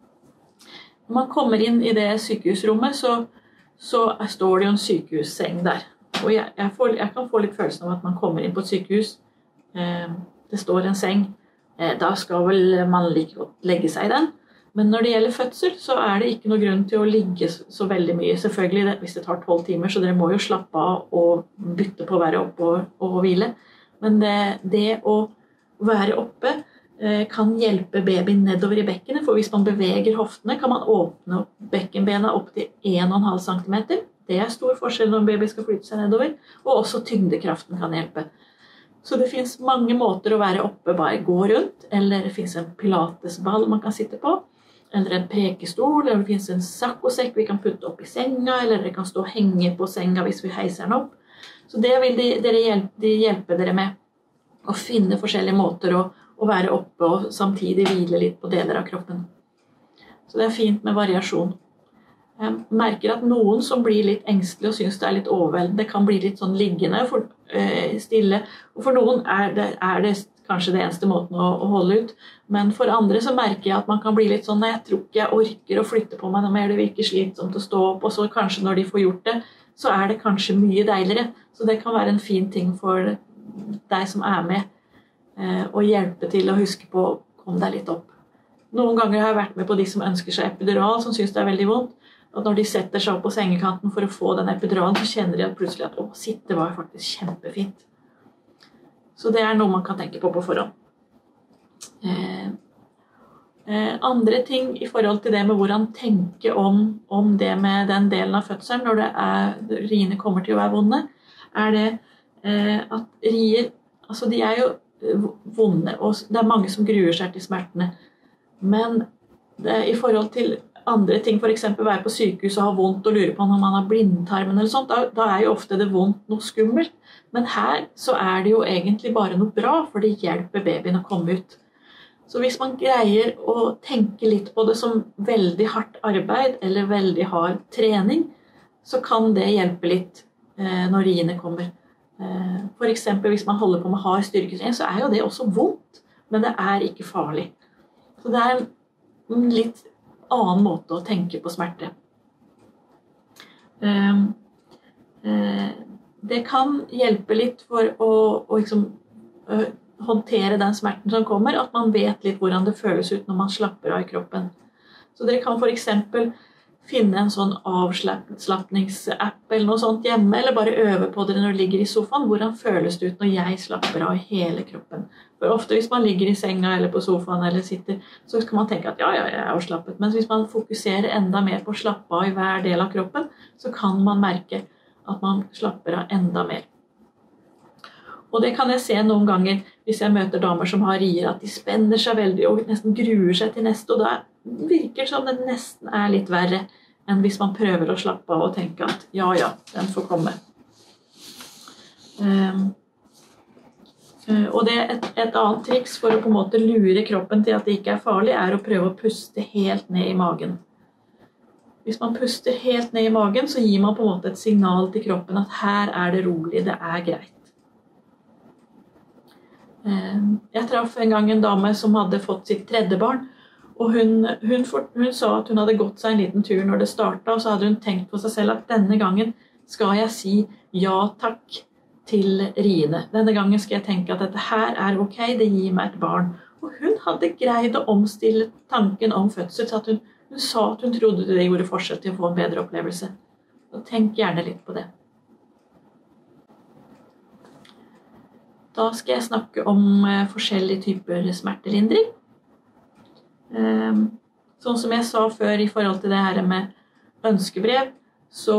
Når man kommer inn i det sykehusrommet, så, så står det jo en sykehusseng der. Og jeg, jeg, får, jeg kan få litt følelsen av at man kommer inn på et sykehus, eh, det står en seng, eh, da skal vel man like godt legge seg i den. Men når det gjelder fødsel, så er det ikke noe grunn til å ligge så veldig mye. Selvfølgelig, det, hvis det tar tolv timer, så dere må jo slappe av og bytte på å være oppe og, og hvile. Men det, det å være oppe eh, kan hjelpe babyen nedover i bekkenet, for hvis man beveger hoftene, kan man åpne bekkenbena opp til en komma fem centimeter. Det er stor forskjell når en baby skal flytte seg nedover, og også tyngdekraften kan hjelpe. Så det finnes mange måter å være oppe, bare gå rundt, eller det finnes en pilatesball man kan sitte på, eller en prekestol, eller det finnes en sakkosekk vi kan putte opp i senga, eller det kan stå og henge på senga hvis vi heiser den opp. Så det vil de, dere hjelpe, de hjelpe dere med å finne forskjellige måter å, å være oppe og samtidig hvile litt på deler av kroppen. Så det er fint med variasjon. Jeg merker at noen som blir litt engstelige og synes det er litt overveldende, kan bli litt sånn liggende for, øh, stille, og for noen er det, er det kanskje det eneste måten å, å holde ut. Men for andre så merker jeg at man kan bli litt sånn, nei, jeg tror ikke jeg orker å flytte på meg noe mer, det virker slitsomt å stå opp, og så kanskje når de får gjort det, så er det kanskje mye deiligere. Så det kan være en fin ting for deg som er med, eh, og hjelpe til å huske på å komme deg litt opp. Noen ganger har jeg vært med på de som ønsker seg epidural, som synes det er veldig vondt, at når de setter seg opp på sengekanten for å få den epiduralen, så kjenner de at plutselig at å, sitte var faktisk kjempefint. Så det er noe man kan tenke på på forhånd. Eh, eh, andre ting i forhold til det med hvordan tenke om, om det med den delen av fødselen, når det er, riene kommer til å være vonde, er det eh, at rier, altså de er jo vonde, og det er mange som gruer seg til smertene. Men det, i forhold til andre ting, for eksempel være på sykehus og ha vondt og lure på når man har blindtarmen eller sånt, da, da er jo ofte det vondt noe skummelt. Men her så er det jo egentlig bare noe bra, for det hjelper babyen å komme ut. Så hvis man greier å tenke litt på det som veldig hardt arbeid eller veldig hard trening, så kan det hjelpe litt eh, når riene kommer. Eh, for eksempel hvis man holder på med hard styrketrening, så er jo det også vondt, men det er ikke farlig. Så det er en litt annen måte å tenke på smerte. Eh, eh, Det kan hjelpe litt for å, å liksom, uh, håndtere den smerten som kommer, at man vet litt hvordan det føles ut når man slapper av i kroppen. Så dere kan for eksempel finne en sånn avslappningsapp eller noe sånt hjemme, eller bare øve på dere når dere ligger i sofaen. Hvordan føles det ut når jeg slapper av i hele kroppen? For ofte hvis man ligger i senga eller på sofaen eller sitter, så kan man tenke at ja, ja, jeg er avslappet. Men hvis man fokuserer enda mer på å slappe av i hver del av kroppen, så kan man merke at man slapper av enda mer. Og det kan jeg se noen ganger hvis jeg møter damer som har rier, at de spenner seg veldig og nesten gruer seg til neste, og da virker det som det nesten er litt verre enn hvis man prøver å slappe av og tenke at ja, ja, den får komme. Um, og det er et, et annet triks for å på en måte lure kroppen til at det ikke er farlig, er å prøve å puste helt ned i magen. Hvis man puster helt ned i magen, så gir man på en måte et signal til kroppen at her er det rolig, det er greit. Jeg traff en gang en dame som hadde fått sitt tredje barn, og hun, hun, for, hun sa at hun hadde gått seg en liten tur når det startet, og så hadde hun tenkt på seg selv at denne gangen skal jeg si ja takk til riene. Denne gangen skal jeg tenke at dette her er ok, det gir meg et barn. Og hun hadde greid å omstille tanken om fødsel, så at hun Hun sa at hun trodde det gjorde forskjell til å få en bedre opplevelse. Og tenk gjerne litt på det. Da skal jeg snakke om eh, forskjellige typer smertelindring. Eh, sånn som jeg sa før i forhold til det her med ønskebrev, så,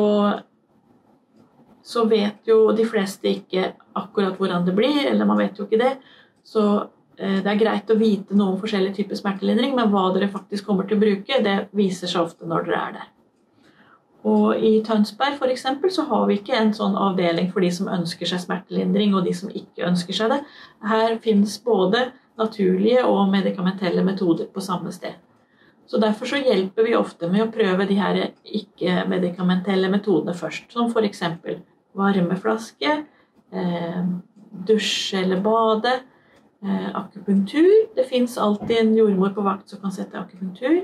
så vet jo de fleste ikke akkurat hvordan det blir, eller man vet jo ikke det. Så eh, det er greit å vite noen forskjellige typer smertelindring, men hva dere faktisk kommer til å bruke, det viser seg ofte når dere er der. Og i Tønsberg for eksempel så har vi ikke en sånn avdeling for de som ønsker seg smertelindring og de som ikke ønsker seg det. Her finnes både naturlige og medikamentelle metoder på samme sted. Så derfor så hjelper vi ofte med å prøve de her ikke-medikamentelle metodene først, som for eksempel varmeflaske, eh, dusje eller bade, eh, akupunktur. Det finnes alltid en jordmor på vakt som kan sette akupunktur.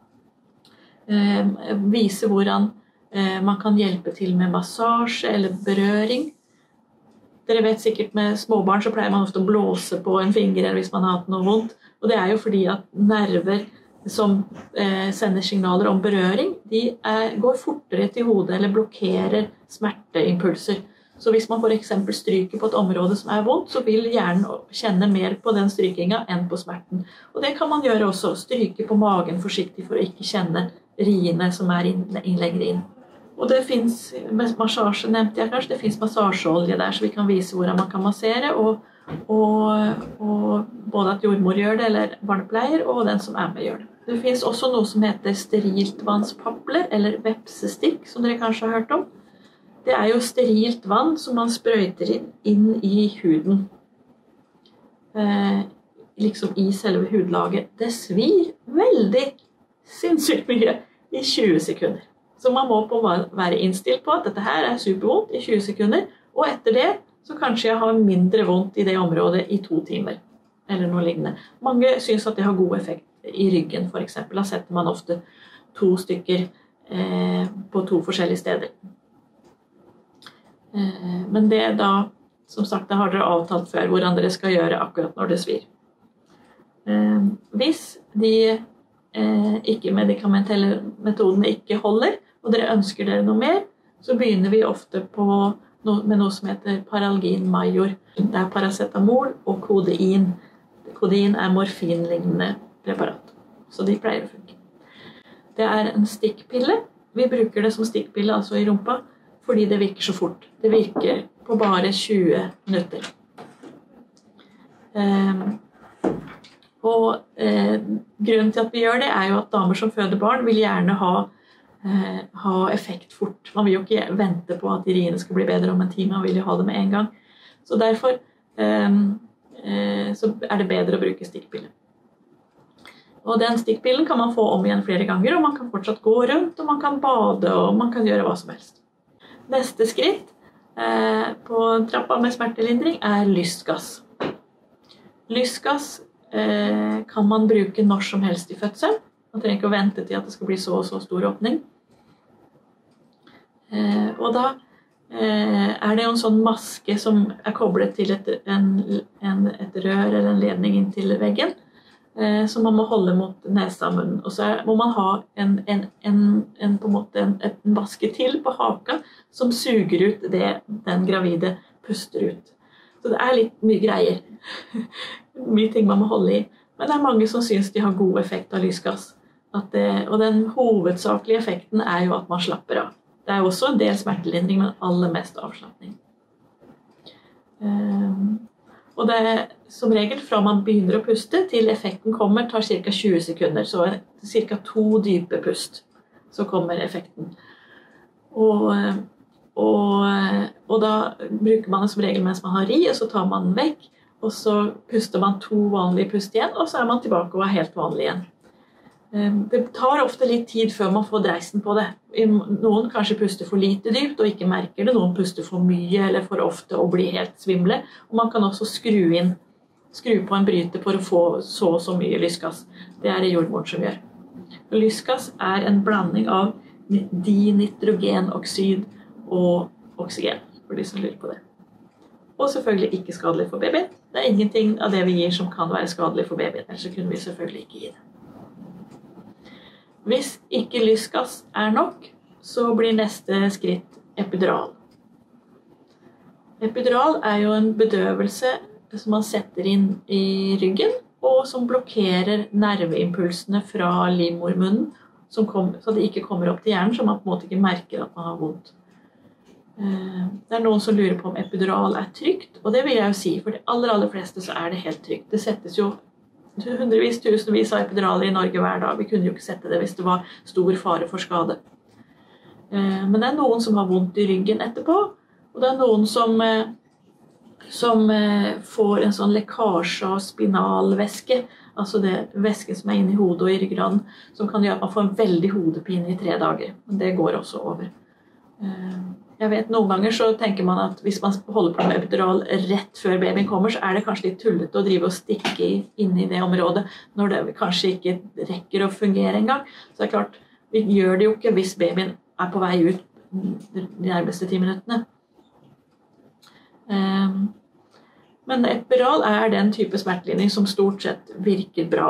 Eh, vise hvordan man kan hjelpe til med massasje eller berøring. Dere vet sikkert med småbarn så pleier man ofte å blåse på en finger hvis man har hatt noe vondt. Og det er jo fordi at nerver som eh, sender signaler om berøring, de er, går fortere til hodet eller blokkerer smerteimpulser. Så hvis man for eksempel stryker på et område som er vondt, så vil hjernen kjenne mer på den strykinga enn på smerten. Og det kan man gjøre også, stryke på magen forsiktig for å ikke kjenne riene som er inn, inn, lenger inn. Og det finnes, massasje nevnte jeg kanskje, det finnes massasjeolje der, så vi kan vise hvordan man kan massere, og, og, og både at jordmor gjør det, eller barnepleier, og den som er med gjør det. Det finnes også noe som heter steriltvannspapler, eller vepsestikk, som dere kanskje har hørt om. Det er jo sterilt vann som man sprøyter inn, inn i huden. Eh, liksom i selve hudlaget. Det svir veldig sinnssykt mye i tjue sekunder. Så man må på være innstilt på at dette her er supervondt i tjue sekunder, og etter det så kanskje jeg har mindre vondt i det området i to timer, eller noe lignende. Mange synes at det har god effekt i ryggen, for eksempel. Da setter man ofte to stykker eh, på to forskjellige steder. Eh, men det da, som sagt, da har dere avtalt før hvordan dere skal gjøre akkurat når det svir. Eh, hvis de eh, ikke-medikamentelle metodene ikke holder, og dere ønsker dere noe mer, så begynner vi ofte på no, med noe som heter Paralgin Major. Det er paracetamol og kodein. Kodein er morfinlignende preparat, så de pleier å funke. Det er en stikkpille. Vi bruker det som stikkpille, altså i rumpa, fordi det virker så fort. Det virker på bare tjue minutter. Um, og eh, grunnen til at vi gjør det er jo at damer som føder barn vil gjerne ha ha effekt fort. Man vil jo ikke vente på at riene skal bli bedre om en time, man vil jo ha det med en gang. Så derfor um, uh, så er det bedre å bruke stikkpille. Og den stikkpillen kan man få om igjen flere ganger, og man kan fortsatt gå rundt, og man kan bade, og man kan gjøre hva som helst. Neste skritt uh, på trappa med smertelindring er lystgass. Lystgass uh, kan man bruke når som helst i fødsel. Man trenger ikke å vente til at det skal bli så og så stor åpning. Eh, og da eh, er det jo en sånn maske som er koblet til et, en, en, et rør eller en ledning inn til veggen, eh, som man må holde mot nesa og munnen. Og så er, må man ha en, en, en, en, på en, måte en, en maske til på haka som suger ut det den gravide puster ut. Så det er litt mye greier. Mye ting man må holde i. Men det er mange som synes de har god effekt av lysgass. At det, og den hovedsakelige effekten er jo at man slapper av. Det er jo også en del smertelindring, men aller mest avslappning. Um, og det er som regel fra man begynner å puste til effekten kommer, tar ca. tjue sekunder. Så ca. to dype pust, så kommer effekten. Og, og, og da bruker man det som regel mens man har ri, og så tar man den vekk. Og så puster man to vanlige pust igjen, og så er man tilbake og er helt vanlig igjen. Det tar ofte litt tid før man får dreisen på det. Noen kanskje puster for lite dypt og ikke merker det. Noen puster for mye eller for ofte og blir helt svimle. Og man kan også skru inn, skru på en bryter for å få så og så mye lystgass. Det er det jordmoren som gjør. Lystgass er en blanding av dinitrogenoksid og oksygen, for de som lurer på det. Og selvfølgelig ikke skadelig for babyen. Det er ingenting av det vi gir som kan være skadelig for babyen, ellers så kunne vi selvfølgelig ikke gi det. Hvis ikke lystgass er nok, så blir neste skritt epidural. Epidural er jo en bedøvelse som man setter inn i ryggen, og som blokkerer nerveimpulsene fra livmormunnen som kommer, så det ikke kommer opp til hjernen, så man på en måte ikke merker at man har vondt. Det er noen som lurer på om epidural er trygt, og det vil jeg jo si, for de aller, aller fleste så er det helt trygt. Det settes jo hundrevis, tusenvis av epiduraler i Norge hver dag. Vi kunne jo ikke sette det hvis det var stor fare for skade. Men det er noen som har vondt i ryggen etterpå, og det er noen som, som får en sånn lekkasje av spinalvæske, altså det væsken som er inne i hodet og i ryggraden, som kan gjøre at man får en veldig hodepine i tre dager. Men det går også over. Jeg vet noen ganger så tenker man at hvis man holder på med epidural rett før babyen kommer, så er det kanskje litt tullete å drive og stikke inn i det området når det kanskje ikke rekker å fungere en gang. Så det er klart, vi gjør det jo ikke hvis babyen er på vei ut de nærmeste ti minuttene. Men epidural er den type smertelindring som stort sett virker bra.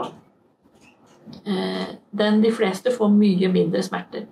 Den de fleste får mye mindre smerter.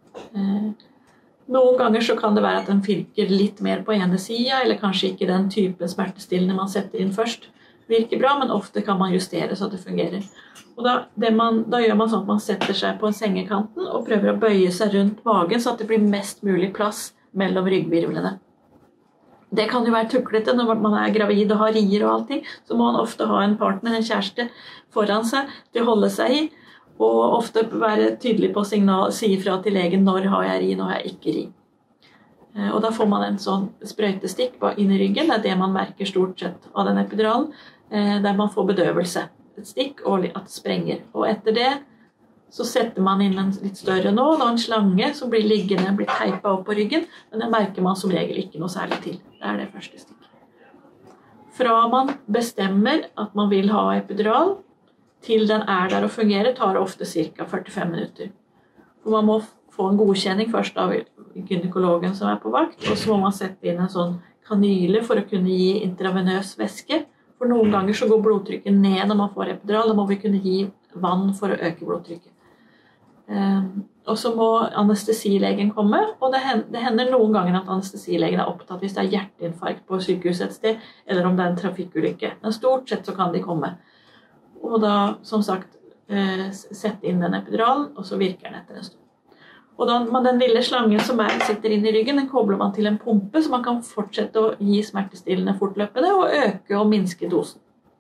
Noen ganger så kan det være at den virker litt mer på ene siden, eller kanskje ikke den type smertestillende man setter inn først virker bra, men ofte kan man justere så at det fungerer. Og da, det man, da gjør man sånn at man setter seg på sengekanten og prøver å bøye seg rundt magen så at det blir mest mulig plass mellom ryggvirvlene. Det kan jo være tuklete når man er gravid og har rier og allting, så må man ofte ha en partner, en kjæreste foran seg til å holde seg i, og ofte være tydelig på signal, si fra til legen når har jeg ri, når har jeg ikke ri. Og da får man en sånn sprøytestikk inn i ryggen, det er det man merker stort sett av den epiduralen, der man får bedøvelse, et stikk og at det sprenger. Og etter det så setter man inn en litt større nål og en slange som blir liggende, blir teipet opp på ryggen, men det merker man som regel ikke noe særlig til. Det er det første stikket. Fra man bestemmer at man vil ha epidural, til den er der og fungerer, tar ofte ca. førtifem minutter. For man må få en godkjenning først av gynekologen som er på vakt, og så må man sette inn en sånn kanyle for å kunne gi intravenøs væske. For noen ganger så går blodtrykket ned når man får epidural, da må vi kunne gi vann for å øke blodtrykket. Og så må anestesilegen komme, og det hender noen ganger at anestesilegen er opptatt hvis det er hjerteinfarkt på sykehuset et sted, eller om det er en trafikkulykke. Men stort sett så kan de komme. Og da, som sagt, sette inn den epiduralen, og så virker den etter en stund. Og da, den lille slangen som er, sitter inn i ryggen, den kobler man til en pumpe, så man kan fortsette å gi smertestillende fortløpende, og øke og minske dosen.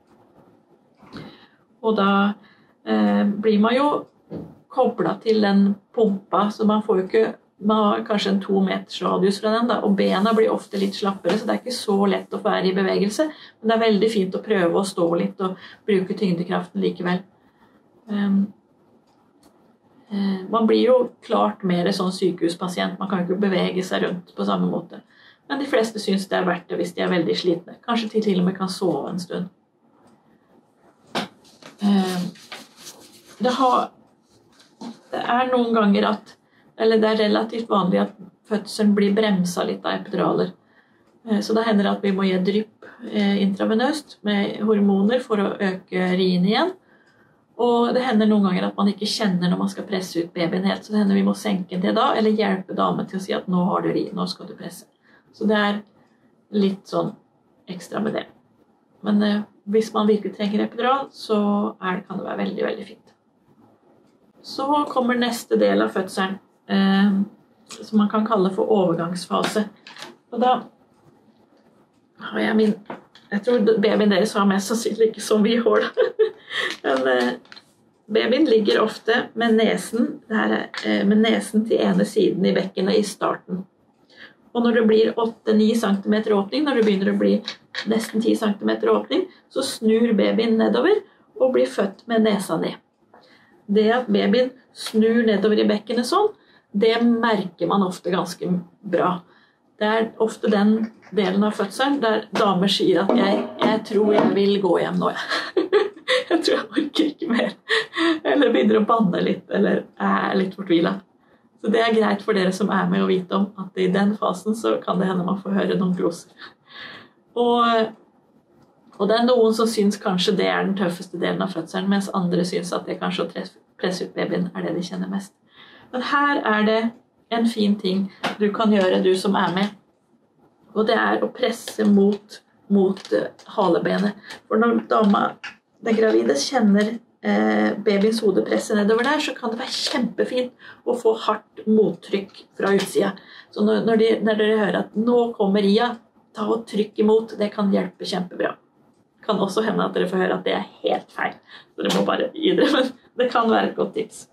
Og da eh, blir man jo koblet til den pumpa, så man får jo ikke, man har kanskje en to meters radius fra den, da, og bena blir ofte litt slappere, så det er ikke så lett å være i bevegelse, men det er veldig fint å prøve å stå litt og bruke tyngdekraften likevel. Um, uh, man blir jo klart mer sånn sykehuspasient, man kan jo ikke bevege seg rundt på samme måte, men de fleste synes det er verdt det hvis de er veldig slitne, kanskje til til og med kan sove en stund. Uh, det, har, det er noen ganger at eller det er relativt vanlig at fødselen blir bremset litt av epiduraler. Så det hender at vi må gi drypp intravenøst med hormoner for å øke rien igjen. Og det hender noen ganger at man ikke kjenner når man skal presse ut babyen helt, så det hender vi må senke det da, eller hjelpe damen til å si at nå har du ri, nå skal du presse. Så det er litt sånn ekstra med det. Men eh, hvis man virkelig trenger epidural, så er det, kan det være veldig, veldig fint. Så kommer neste del av fødselen, Eh, som man kan kalle for overgangsfase. Og da har jeg min, jeg tror babyen deres har mest sannsynlig ikke så mye hår. Men eh, babyen ligger ofte med nesen, det her er, eh, med nesen til ene siden i bekkenet i starten. Og når det blir åtte til ni centimeter åpning, når det begynner å bli nesten ti centimeter åpning, så snur babyen nedover og blir født med nesa ned. Det at babyen snur nedover i bekkenet sånn, det merker man ofte ganske bra. Det er ofte den delen av fødselen der damer sier at jeg, jeg tror jeg vil gå hjem nå. Jeg tror jeg orker ikke mer. Eller begynner å banne litt, eller er litt fortvilet. Så det er greit for dere som er med å vite om at i den fasen så kan det hende man får høre noen gloser. Og, og det er noen som synes kanskje det er den tøffeste delen av fødselen, mens andre synes at det kanskje å presse ut babyen er det de kjenner mest. Men her er det en fin ting du kan gjøre, du som er med. Og det er å presse mot, mot halebenet. For når dama, den gravide, kjenner eh, babyens hode presser nedover der, så kan det være kjempefint å få hardt mottrykk fra utsida. Så når, når, de, når dere hører at nå kommer Ria, ta og trykk imot, det kan hjelpe kjempebra. Det kan også hende at dere får høre at det er helt feil, så dere må bare gi dere, men det kan være et godt tips.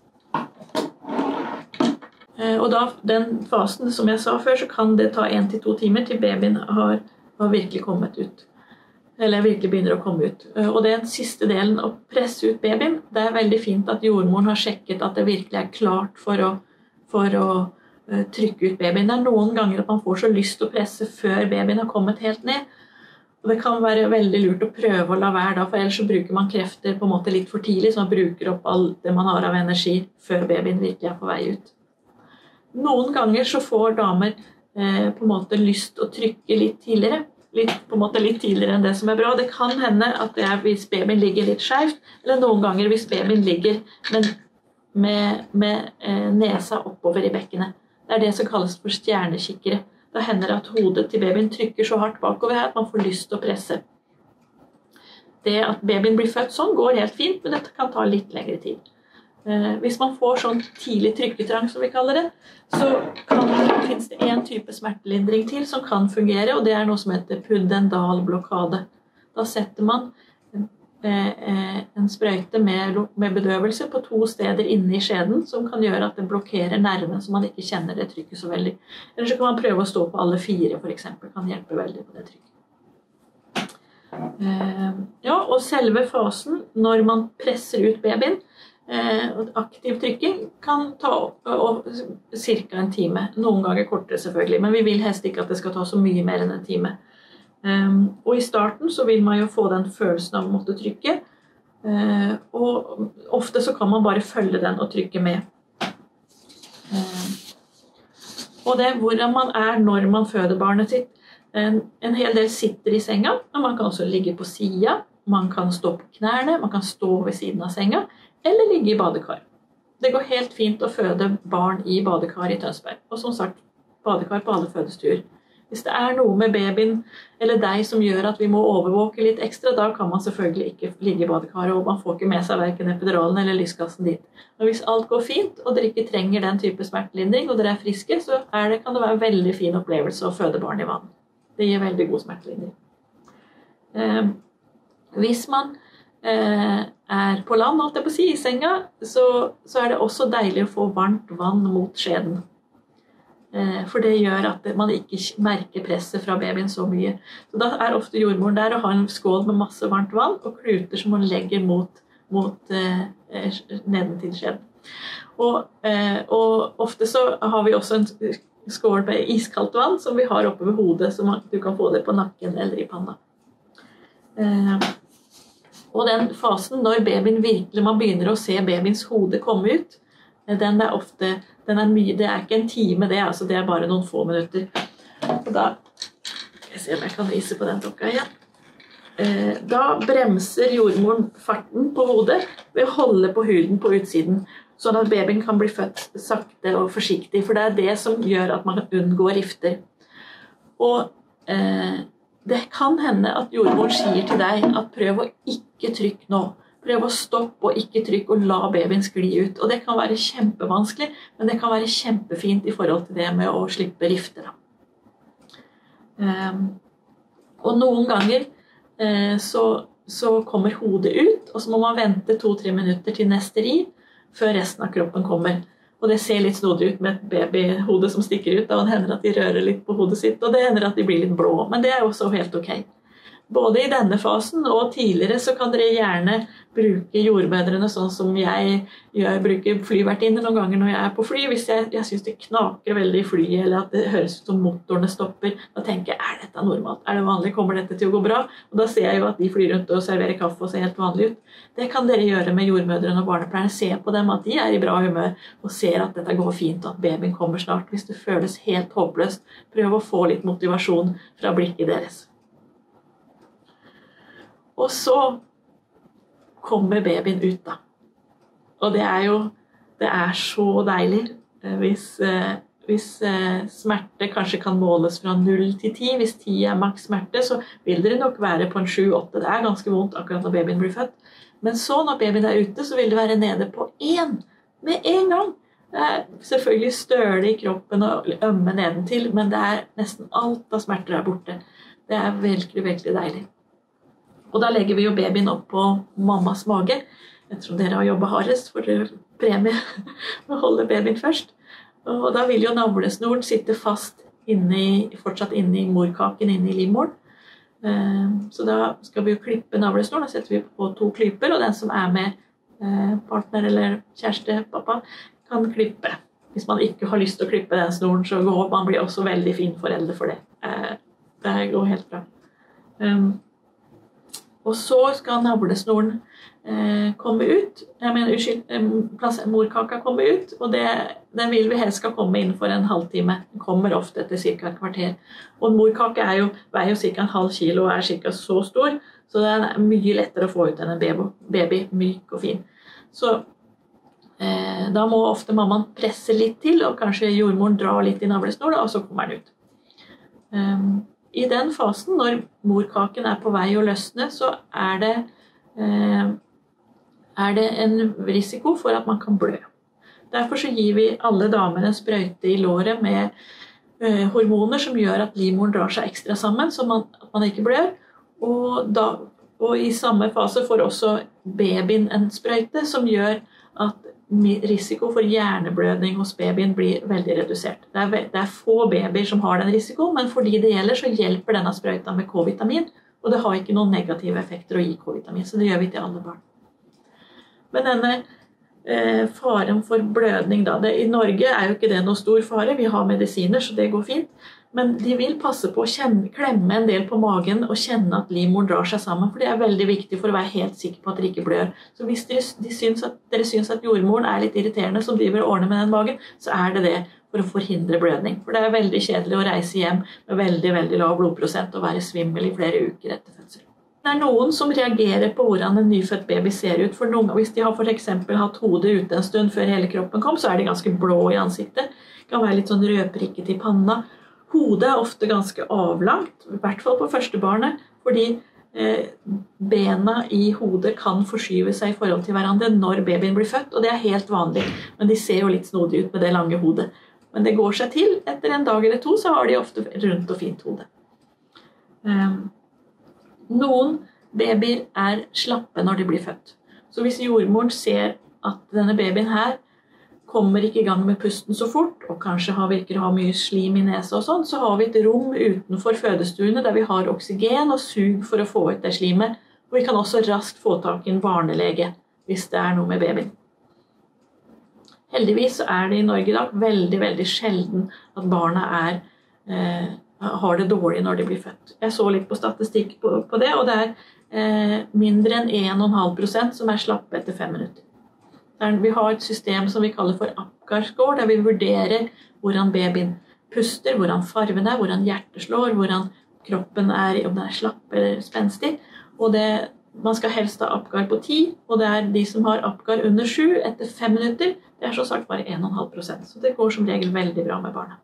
Og da, den fasen, som jeg sa før, så kan det ta en til to timer til babyen har, har virkelig kommet ut. Eller virkelig begynner å komme ut. Og den siste delen, å presse ut babyen, det er veldig fint at jordmoren har sjekket at det virkelig er klart for å, for å uh, trykke ut babyen. Det er noen ganger at man får så lyst til å presse før babyen har kommet helt ned. Og det kan være veldig lurt å prøve å la være da, for ellers så bruker man krefter på en måte litt for tidlig, så man bruker opp alt det man har av energi før babyen virkelig er på vei ut. Noen ganger så får damer eh, på en måte lyst til å trykke litt tidligere, litt, på en måte litt tidligere enn det som er bra. Det kan hende at det er hvis babyen ligger litt skjevt, eller noen ganger hvis babyen ligger med, med, med eh, nesa oppover i bekkenet. Det er det som kalles for stjernekikkere. Da hender det at hodet til babyen trykker så hardt bakover her at man får lyst til å presse. Det at babyen blir født sånn går helt fint, men dette kan ta litt lengre tid. Eh, hvis man får sånn tidlig trykketrang, som vi kaller det, så kan, finnes det en type smertelindring til som kan fungere, og det er noe som heter pudendalblokade. Da setter man eh, en sprøyte med, med bedøvelse på to steder inne i skjeden, som kan gjøre at det blokkerer nerven, så man ikke kjenner det trykket så veldig. Eller så kan man prøve å stå på alle fire, for eksempel, kan hjelpe veldig på det trykket. Eh, ja, og selve fasen, når man presser ut babyen, aktiv trykking kan ta opp cirka en time, noen ganger kortere selvfølgelig, men vi vil helst ikke at det skal ta så mye mer enn en time. Og i starten så vil man jo få den følelsen av å måtte trykke, og ofte så kan man bare følge den og trykke med. Og det er hvordan man er når man føder barnet sitt. En hel del sitter i senga, men man kan også ligge på siden, man kan stå på knærne, man kan stå ved siden av senga, eller ligge i badekar. Det går helt fint å føde barn i badekar i Tønsberg. Og som sagt, badekar på alle fødestuer. Hvis det er noe med babyen eller deg som gjør at vi må overvåke litt ekstra, da kan man selvfølgelig ikke ligge i badekaret, og man får ikke med seg hverken epiduralen eller lystgassen dit. Men hvis alt går fint, og dere ikke trenger den type smertelindring, og dere er friske, så er det, kan det være en veldig fin opplevelse å føde barn i vann. Det gir veldig god smertelindring. Eh, hvis man eh, er på land, holdt jeg på å si, i senga, så, så er det også deilig å få varmt vann mot skjeden. Eh, for det gjør at man ikke merker presset fra babyen så mye. Så da er ofte jordmoren der og har en skål med masse varmt vann, og kluter som man legger mot, mot eh, nedentil skjeden. Og, eh, og ofte så har vi også en skål med iskaldt vann som vi har oppe ved hodet, så man, du kan få det på nakken eller i panna. Eh, Og den fasen når babyen virkelig, man begynner å se babyens hode komme ut, den er ofte, den er mye, det er ikke en time det, altså det er bare noen få minutter. Og da, skal jeg se om jeg kan vise på den dokka igjen. Da bremser jordmoren farten på hodet ved å holde på huden på utsiden, sånn at babyen kan bli født sakte og forsiktig, for det er det som gjør at man unngår rifter. Og eh, det kan hende at jordmoren sier til deg at prøv å ikke trykke nå. Prøv å stoppe og ikke trykke og la babyen skli ut. Og det kan være kjempevanskelig, men det kan være kjempefint i forhold til det med å slippe rifter. Um, og noen ganger eh, så, så kommer hodet ut, og så må man vente to-tre minutter til neste ri, før resten av kroppen kommer. Og det ser litt snodig ut med et babyhode som stikker ut, og det hender at de rører litt på hodet sitt, og det hender at de blir litt blå, men det er også helt ok. Både i denne fasen og tidligere så kan dere gjerne bruke jordmødrene sånn som jeg gjør, bruker flyvertinner noen ganger når jeg er på fly. Hvis jeg, jeg synes det knaker veldig i flyet, eller at det høres ut som motorene stopper, da tenker jeg, er dette normalt? Er det vanlig? Kommer dette til å gå bra? Og da ser jeg jo at de flyr rundt og serverer kaffe og ser helt vanlig ut. Det kan dere gjøre med jordmødrene og barnepleierne. Se på dem at de er i bra humør og ser at dette går fint og at babyen kommer snart. Hvis det føles helt håpløst, prøv å få litt motivasjon fra blikket deres. Og så kommer babyen ut da. Og det er jo, det er så deilig hvis, hvis smerte kanskje kan måles fra null til ti. Hvis ti er maks smerte, så vil dere nok være på en sju åtte. Det er ganske vondt akkurat når babyen blir født. Men så når babyen er ute, så vil det være nede på én, med en gang. Det er selvfølgelig stølig i kroppen og ømme nedentil, men det er nesten alt av smerter der borte. Det er veldig, veldig deilig. Og da legger vi jo babyen opp på mammas mage. Jeg tror dere har jobbet hardest for premie å holde babyen først. Og da vil jo navlesnoren sitte fast inne i, fortsatt inne i morkaken, inne i livmoren. Så da skal vi jo klippe navlesnoren, da setter vi på to klyper, og den som er med partner eller kjæreste, pappa, kan klippe. Hvis man ikke har lyst til å klippe den snoren, så går man blir også veldig fin forelder for det. Det går helt bra. Og så skal navlesnoren komme ut, jeg mener, unnskyld, morkaka komme ut, og det, den vil vi helst skal komme innenfor en halvtime. Den kommer ofte etter cirka et kvarter. Og morkaka er jo, veier jo cirka en halv kilo og er cirka så stor, så den er mye lettere å få ut enn en baby, baby myk og fin. Så eh, da må ofte mammaen presse litt til, og kanskje jordmoren drar litt i navlesnoren, og så kommer den ut. Um, I den fasen, når morkaken er på vei å løsne, så er det, eh, er det en risiko for at man kan blø. Derfor så gir vi alle damene sprøyte i låret med eh, hormoner som gjør at livmoren drar seg ekstra sammen, så man, at man ikke blør. Og, da, og i samme fase får også babyen en sprøyte som gjør at risiko for hjerneblødning hos babyen blir veldig redusert. Det er, det er få babyer som har den risikoen, men fordi det gjelder så hjelper denne sprøyta med K-vitamin, og det har ikke noen negative effekter å gi K-vitamin, så det gjør vi til alle barn. Men denne eh, faren for blødning, da, det, i Norge er jo ikke det noe stor fare, vi har medisiner, så det går fint. Men de vil passe på å kjenne, klemme en del på magen og kjenne at livmoren drar seg sammen, for det er veldig viktig for å være helt sikker på at dere ikke blør. Så hvis dere, de syns at, dere syns at jordmoren er litt irriterende som driver og ordner med den magen, så er det det for å forhindre blødning. For det er veldig kjedelig å reise hjem med veldig, veldig lav blodprosent og være svimmel i flere uker etter fødsel. Det er noen som reagerer på hvordan en nyfødt baby ser ut. For noen, hvis de har for eksempel hatt hodet ute en stund før hele kroppen kom, så er de ganske blå i ansiktet. Det kan være litt sånn rødprikket i panna. Hodet er ofte ganske avlangt, i hvert fall på første barnet, fordi eh, bena i hodet kan forskyve seg i forhold til hverandre når babyen blir født, og det er helt vanlig, men de ser jo litt snodig ut med det lange hodet. Men det går seg til, etter en dag eller to så har de ofte rundt og fint hode. Um, noen babyer er slappe når de blir født, så hvis jordmoren ser at denne babyen her kommer ikke i gang med pusten så fort, og kanskje har, virker å ha mye slim i nese og sånn, så har vi et rom utenfor fødestuene der vi har oksygen og sug for å få ut det slimet, og vi kan også raskt få tak i en barnelege hvis det er noe med babyen. Heldigvis er det i Norge i dag veldig, veldig sjelden at barna er, eh, har det dårlig når de blir født. Jeg så litt på statistikk på, på det, og det er eh, mindre enn en komma fem prosent som er slappe etter fem minutter. Vi har et system som vi kaller for Apgar-score, der vi vurderer hvordan babyen puster, hvordan farven er, hvordan hjertet slår, hvordan kroppen er, om den er slapp eller spenstig. Og det, man skal helst ha Apgar på ti, og det er de som har Apgar under sju etter fem minutter, det er så sagt bare en komma fem prosent, så det går som regel veldig bra med barna.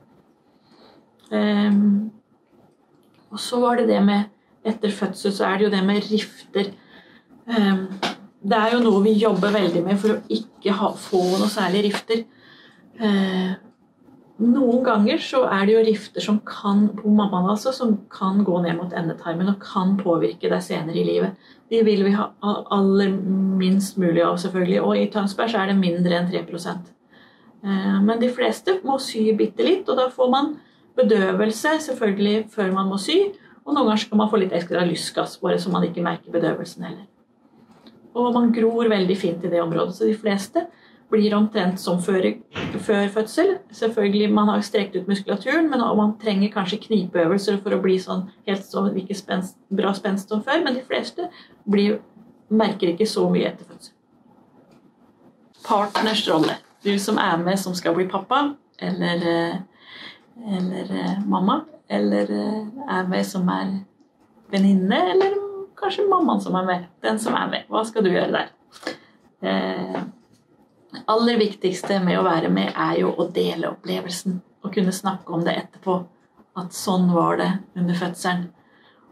Um, og så var det det med, etter fødsel så er det jo det med rifter. Um, Det er jo noe vi jobber veldig med for å ikke ha, få noe særlig rifter. Eh, noen ganger så er det jo rifter som kan, på mammaen altså, som kan gå ned mot endetarmen og kan påvirke deg senere i livet. De vil vi ha aller minst mulig av selvfølgelig, og i Tønsberg så er det mindre enn tre prosent. Eh, men de fleste må sy bitte litt, og da får man bedøvelse selvfølgelig før man må sy, og noen ganger kan man få litt ekstra lystgass, bare så man ikke merker bedøvelsen heller. Og man gror veldig fint i det området, så de fleste blir omtrent som før, før fødsel. Selvfølgelig, man har strekt ut muskulaturen, men man trenger kanskje knipeøvelser for å bli sånn helt så like spenst, bra spenst som før, men de fleste blir, merker ikke så mye etter fødsel. Partners rolle. Du som er med som skal bli pappa, eller, eller mamma, eller er med som er venninne, eller kanskje mammaen som er med, den som er med. Hva skal du gjøre der? Eh, aller viktigste med å være med er jo å dele opplevelsen, og kunne snakke om det etterpå, at sånn var det under fødselen.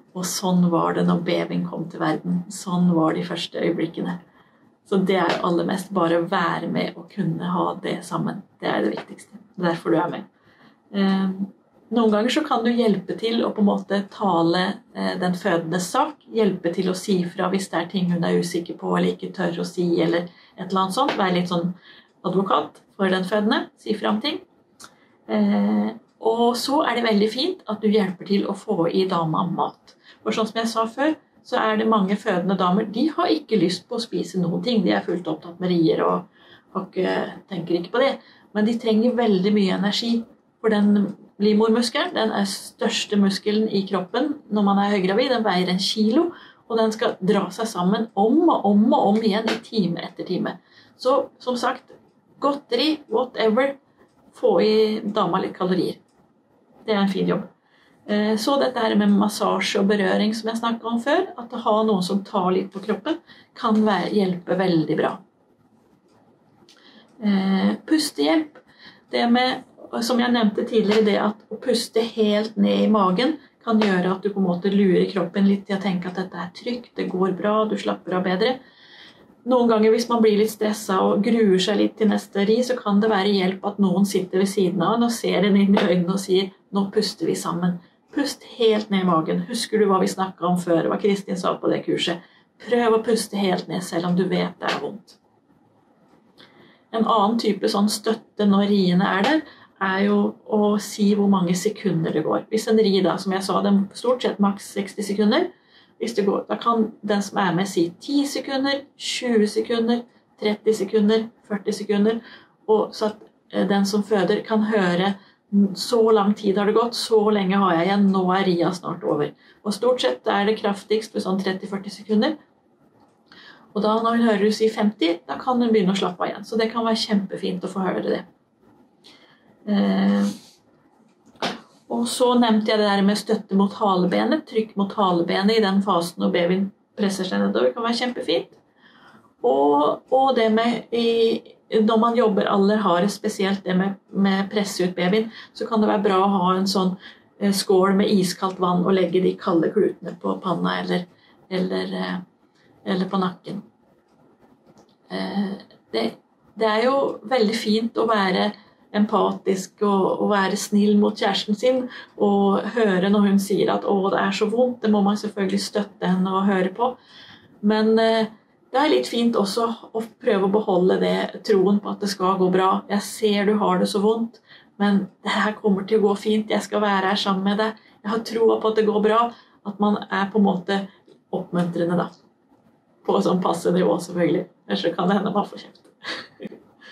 Og sånn var det når babyen kom til verden. Sånn var de første øyeblikkene. Så det er aller mest bare å være med og kunne ha det sammen. Det er det viktigste. Det er derfor du er med. Eh, noen ganger så kan du hjelpe til å på en måte tale eh, den fødendes sak. Hjelpe til å si fra hvis det er ting hun er usikker på eller ikke tør å si eller et eller annet sånt. Være litt sånn advokat for den fødende. Si fra om ting. Eh, og så er det veldig fint at du hjelper til å få i dama mat. For sånn som jeg sa før, så er det mange fødende damer, de har ikke lyst på å spise noen ting. De er fullt opptatt med rier og, og tenker ikke på det. Men de trenger veldig mye energi. For den livmormuskelen, den er største muskelen i kroppen når man er høygravid. Den veier en kilo, og den skal dra seg sammen om og om og om igjen i time etter time. Så som sagt, godteri, whatever, få i dama litt kalorier. Det er en fin jobb. Så dette her med massasje og berøring som jeg snakket om før, at å ha noen som tar litt på kroppen, kan være, hjelpe veldig bra. Eh, pustehjelp, det med, som jeg nevnte tidligere, det at å puste helt ned i magen kan gjøre at du på en måte lurer kroppen litt til å tenke at dette er trygt, det går bra, du slapper av bedre. Noen ganger hvis man blir litt stresset og gruer seg litt til neste ri, så kan det være hjelp at noen sitter ved siden av og ser en inn i øynene og sier, nå puster vi sammen. Pust helt ned i magen. Husker du hva vi snakket om før, hva Kristin sa på det kurset? Prøv å puste helt ned selv om du vet det er vondt. En annen type sånn støtte når riene er der, er jo å si hvor mange sekunder det går. Hvis en ri da, som jeg sa, den stort sett maks seksti sekunder, hvis det går, da kan den som er med si ti sekunder, tjue sekunder, tretti sekunder, førti sekunder, og så at den som føder kan høre så lang tid har det gått, så lenge har jeg igjen, nå er ria snart over. Og stort sett er det kraftigst for sånn tretti til førti sekunder. Og da når hun hører du si femti, da kan hun begynne å slappe av igjen. Så det kan være kjempefint å få høre det. Eh, og så nevnte jeg det der med støtte mot halebenet, trykk mot halebenet i den fasen når babyen presser seg nedover, kan være kjempefint. Og, og det med i når man jobber aller hardest, spesielt det med, med presse ut babyen, så kan det være bra å ha en sånn eh, skål med iskaldt vann og legge de kalde klutene på panna eller, eller, eh, eller på nakken. Eh, det, det er jo veldig fint å være empatisk og, og være snill mot kjæresten sin og høre når hun sier at å, det er så vondt, det må man selvfølgelig støtte henne og høre på. Men eh, det er litt fint også å prøve å beholde det troen på at det skal gå bra. Jeg ser du har det så vondt, men det her kommer til å gå fint. Jeg skal være her sammen med deg. Jeg har troa på at det går bra. At man er på en måte oppmuntrende da. På sånn passe nivå selvfølgelig. Ellers kan det hende man får kjeft.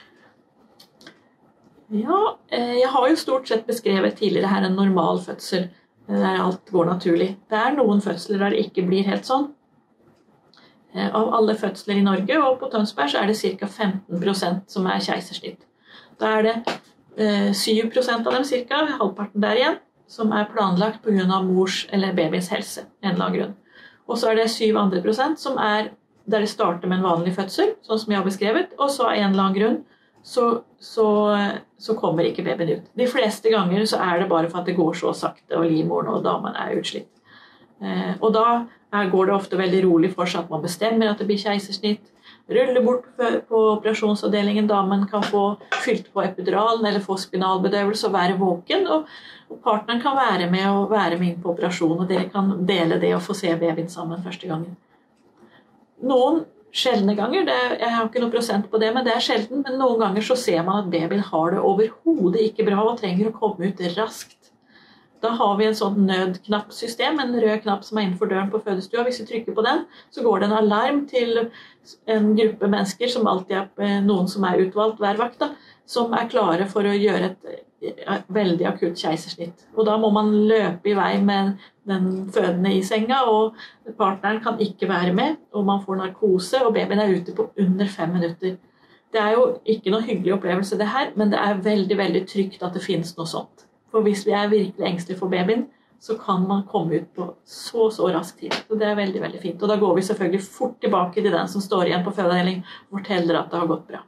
Ja, jeg har jo stort sett beskrevet tidligere her en normal fødsel. Der alt går naturlig. Det er noen fødsler der det ikke blir helt sånn. Av alle fødsler i Norge og på Tønsberg så er det ca. femten prosent som er keisersnitt. Da er det eh, syv prosent av dem cirka, halvparten der igjen, som er planlagt på grunn av mors eller babyens helse, en eller annen grunn. Og så er det syv andre prosent som er der det starter med en vanlig fødsel, sånn som jeg har beskrevet, og så av en eller annen grunn så, så, så kommer ikke babyen ut. De fleste ganger så er det bare for at det går så sakte og livmoren og damen er utslitt. Eh, og da her går det ofte veldig rolig for seg at man bestemmer at det blir keisersnitt, ruller bort på operasjonsavdelingen, damen kan få fylt på epiduralen eller få spinalbedøvelse og være våken, og, og partneren kan være med og være med inn på operasjon, og dere kan dele det og få se babyen sammen første gangen. Noen sjeldne ganger, det, jeg har ikke noe prosent på det, men det er sjelden, men noen ganger så ser man at babyen har det overhodet ikke bra og trenger å komme ut raskt. Da har vi en sånn nødknappsystem, en rød knapp som er innenfor døren på fødestua. Hvis vi trykker på den, så går det en alarm til en gruppe mennesker, som alltid er noen som er utvalgt hver vakt, da, som er klare for å gjøre et veldig akutt keisersnitt. Og da må man løpe i vei med den fødende i senga, og partneren kan ikke være med, og man får narkose, og babyen er ute på under fem minutter. Det er jo ikke noe hyggelig opplevelse det her, men det er veldig, veldig trygt at det finnes noe sånt. For hvis vi er virkelig engstelige for babyen, så kan man komme ut på så, så rask tid. Så det er veldig, veldig fint. Og da går vi selvfølgelig fort tilbake til den som står igjen på fødeavdeling og forteller at det har gått bra.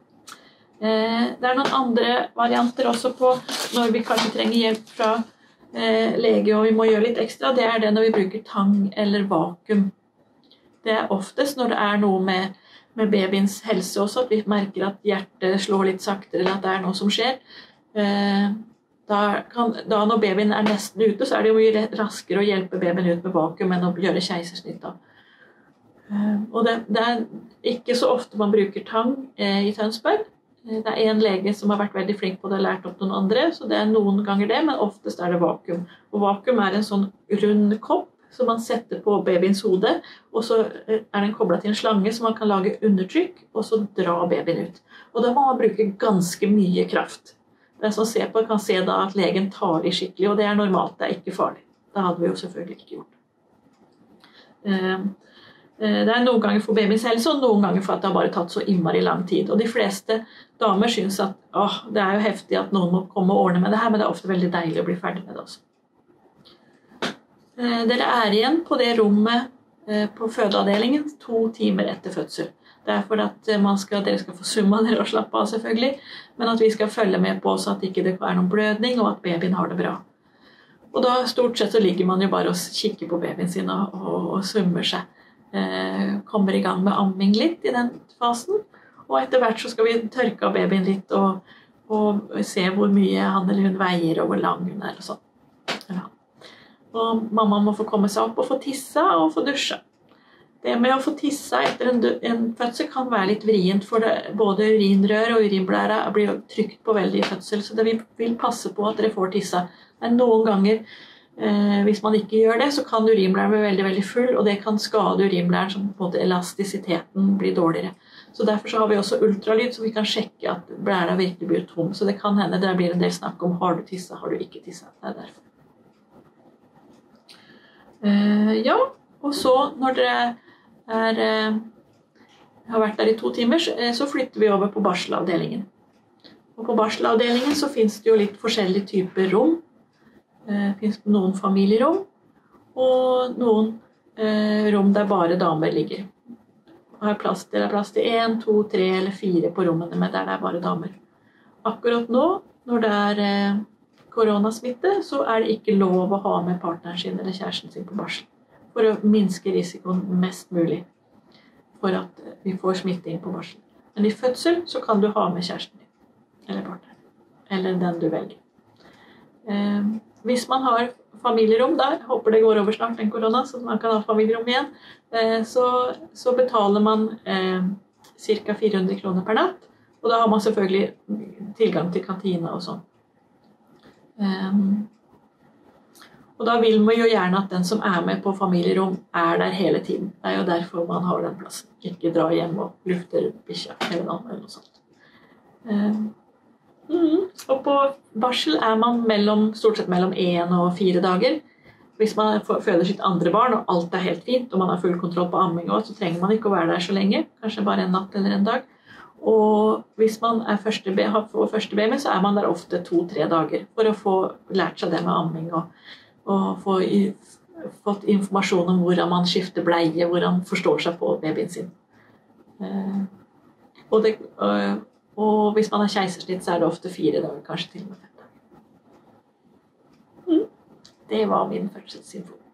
Det er noen andre varianter også på når vi kanskje trenger hjelp fra eh, lege, og vi må gjøre litt ekstra, det er det når vi bruker tang eller vakuum. Det er oftest når det er noe med, med babyens helse også, at vi merker at hjertet slår litt saktere, eller at det er noe som skjer. Eh, da, kan, da når babyen er nesten ute, så er det jo mye raskere å hjelpe babyen ut med vakuum enn å gjøre keisersnitt da. Eh, og det, det er ikke så ofte man bruker tang eh, i Tønsberg. Det er en lege som har vært veldig flink på det og lært opp noen andre, så det er noen ganger det, men oftest er det vakuum. Og vakuum er en sånn rund kopp som man setter på babyens hode, og så er den koblet til en slange som man kan lage undertrykk, og så dra babyen ut. Og da må man bruke ganske mye kraft. Den som ser på kan se da at legen tar i skikkelig, og det er normalt, det er ikke farlig. Det hadde vi jo selvfølgelig ikke gjort. Det er noen ganger for babyens helse, og noen ganger for at det har bare tatt så innmari lang tid. Og de fleste damer synes at åh, det er jo heftig at noen må komme og ordne med det her, men det er ofte veldig deilig å bli ferdig med det også. Dere er igjen på det rommet på fødeavdelingen to timer etter fødsel. Det er for at man skal, dere skal få summa dere og slappe av selvfølgelig, men at vi skal følge med på så at ikke det ikke er noen blødning, og at babyen har det bra. Og da stort sett så ligger man jo bare og kikker på babyen sin og, og, og summer seg. Kommer i gang med amming litt i den fasen, og etter hvert så skal vi tørke av babyen litt og, og se hvor mye han eller hun veier og hvor lang hun er og sånn. Ja. Og mamma må få komme seg opp og få tissa og få dusja. Det med å få tissa etter en, en fødsel kan være litt vrient, for det, både urinrør og urinblæra blir trykt på veldig i fødsel, så det vil, vil passe på at dere får tissa. Men noen ganger Eh, hvis man ikke gjør det, så kan urinblæren bli veldig, veldig full, og det kan skade urinblæren som på en måte elastisiteten blir dårligere. Så derfor så har vi også ultralyd, så vi kan sjekke at blæra virkelig blir tom. Så det kan hende det blir en del snakk om har du tissa, har du ikke tissa. Det er derfor. Eh, ja, og så når dere er, eh, har vært der i to timer, så flytter vi over på barselavdelingen. Og på barselavdelingen så finnes det jo litt forskjellige typer rom. Det finnes noen familierom, og noen eh, rom der bare damer ligger. Det er plass til, det er plass til en, to, tre eller fire på rommene, men der det er bare damer. Akkurat nå, når det er eh, koronasmitte, så er det ikke lov å ha med partneren sin eller kjæresten sin på barsel, for å minske risikoen mest mulig for at vi får smitte inn på barsel. Men i fødsel så kan du ha med kjæresten din, eller partneren, eller den du velger. Eh, Hvis man har familierom der, håper det går over snart den korona, så man kan ha familierom igjen, så, så betaler man eh, ca. fire hundre kroner per natt, og da har man selvfølgelig tilgang til kantine og sånn. Um, og da vil man jo gjerne at den som er med på familierom er der hele tiden. Det er jo derfor man har den plassen. Ikke dra hjem og lufte bikkja eller noe sånt. Um, Mm. Og på barsel er man mellom, stort sett mellom en og fire dager. Hvis man føder sitt andre barn og alt er helt fint og man har full kontroll på amming også, så trenger man ikke å være der så lenge, kanskje bare en natt eller en dag. Og hvis man er første, har første baby, så er man der ofte to-tre dager for å få lært seg det med amming og, og få i, fått informasjon om hvordan man skifter bleie, hvordan man forstår seg på babyen sin. Eh, og det... Uh, Og hvis man har keisersnitt, så er det ofte fire dager, kanskje til og med fem dager. Mm. Det var min fødselsinfo.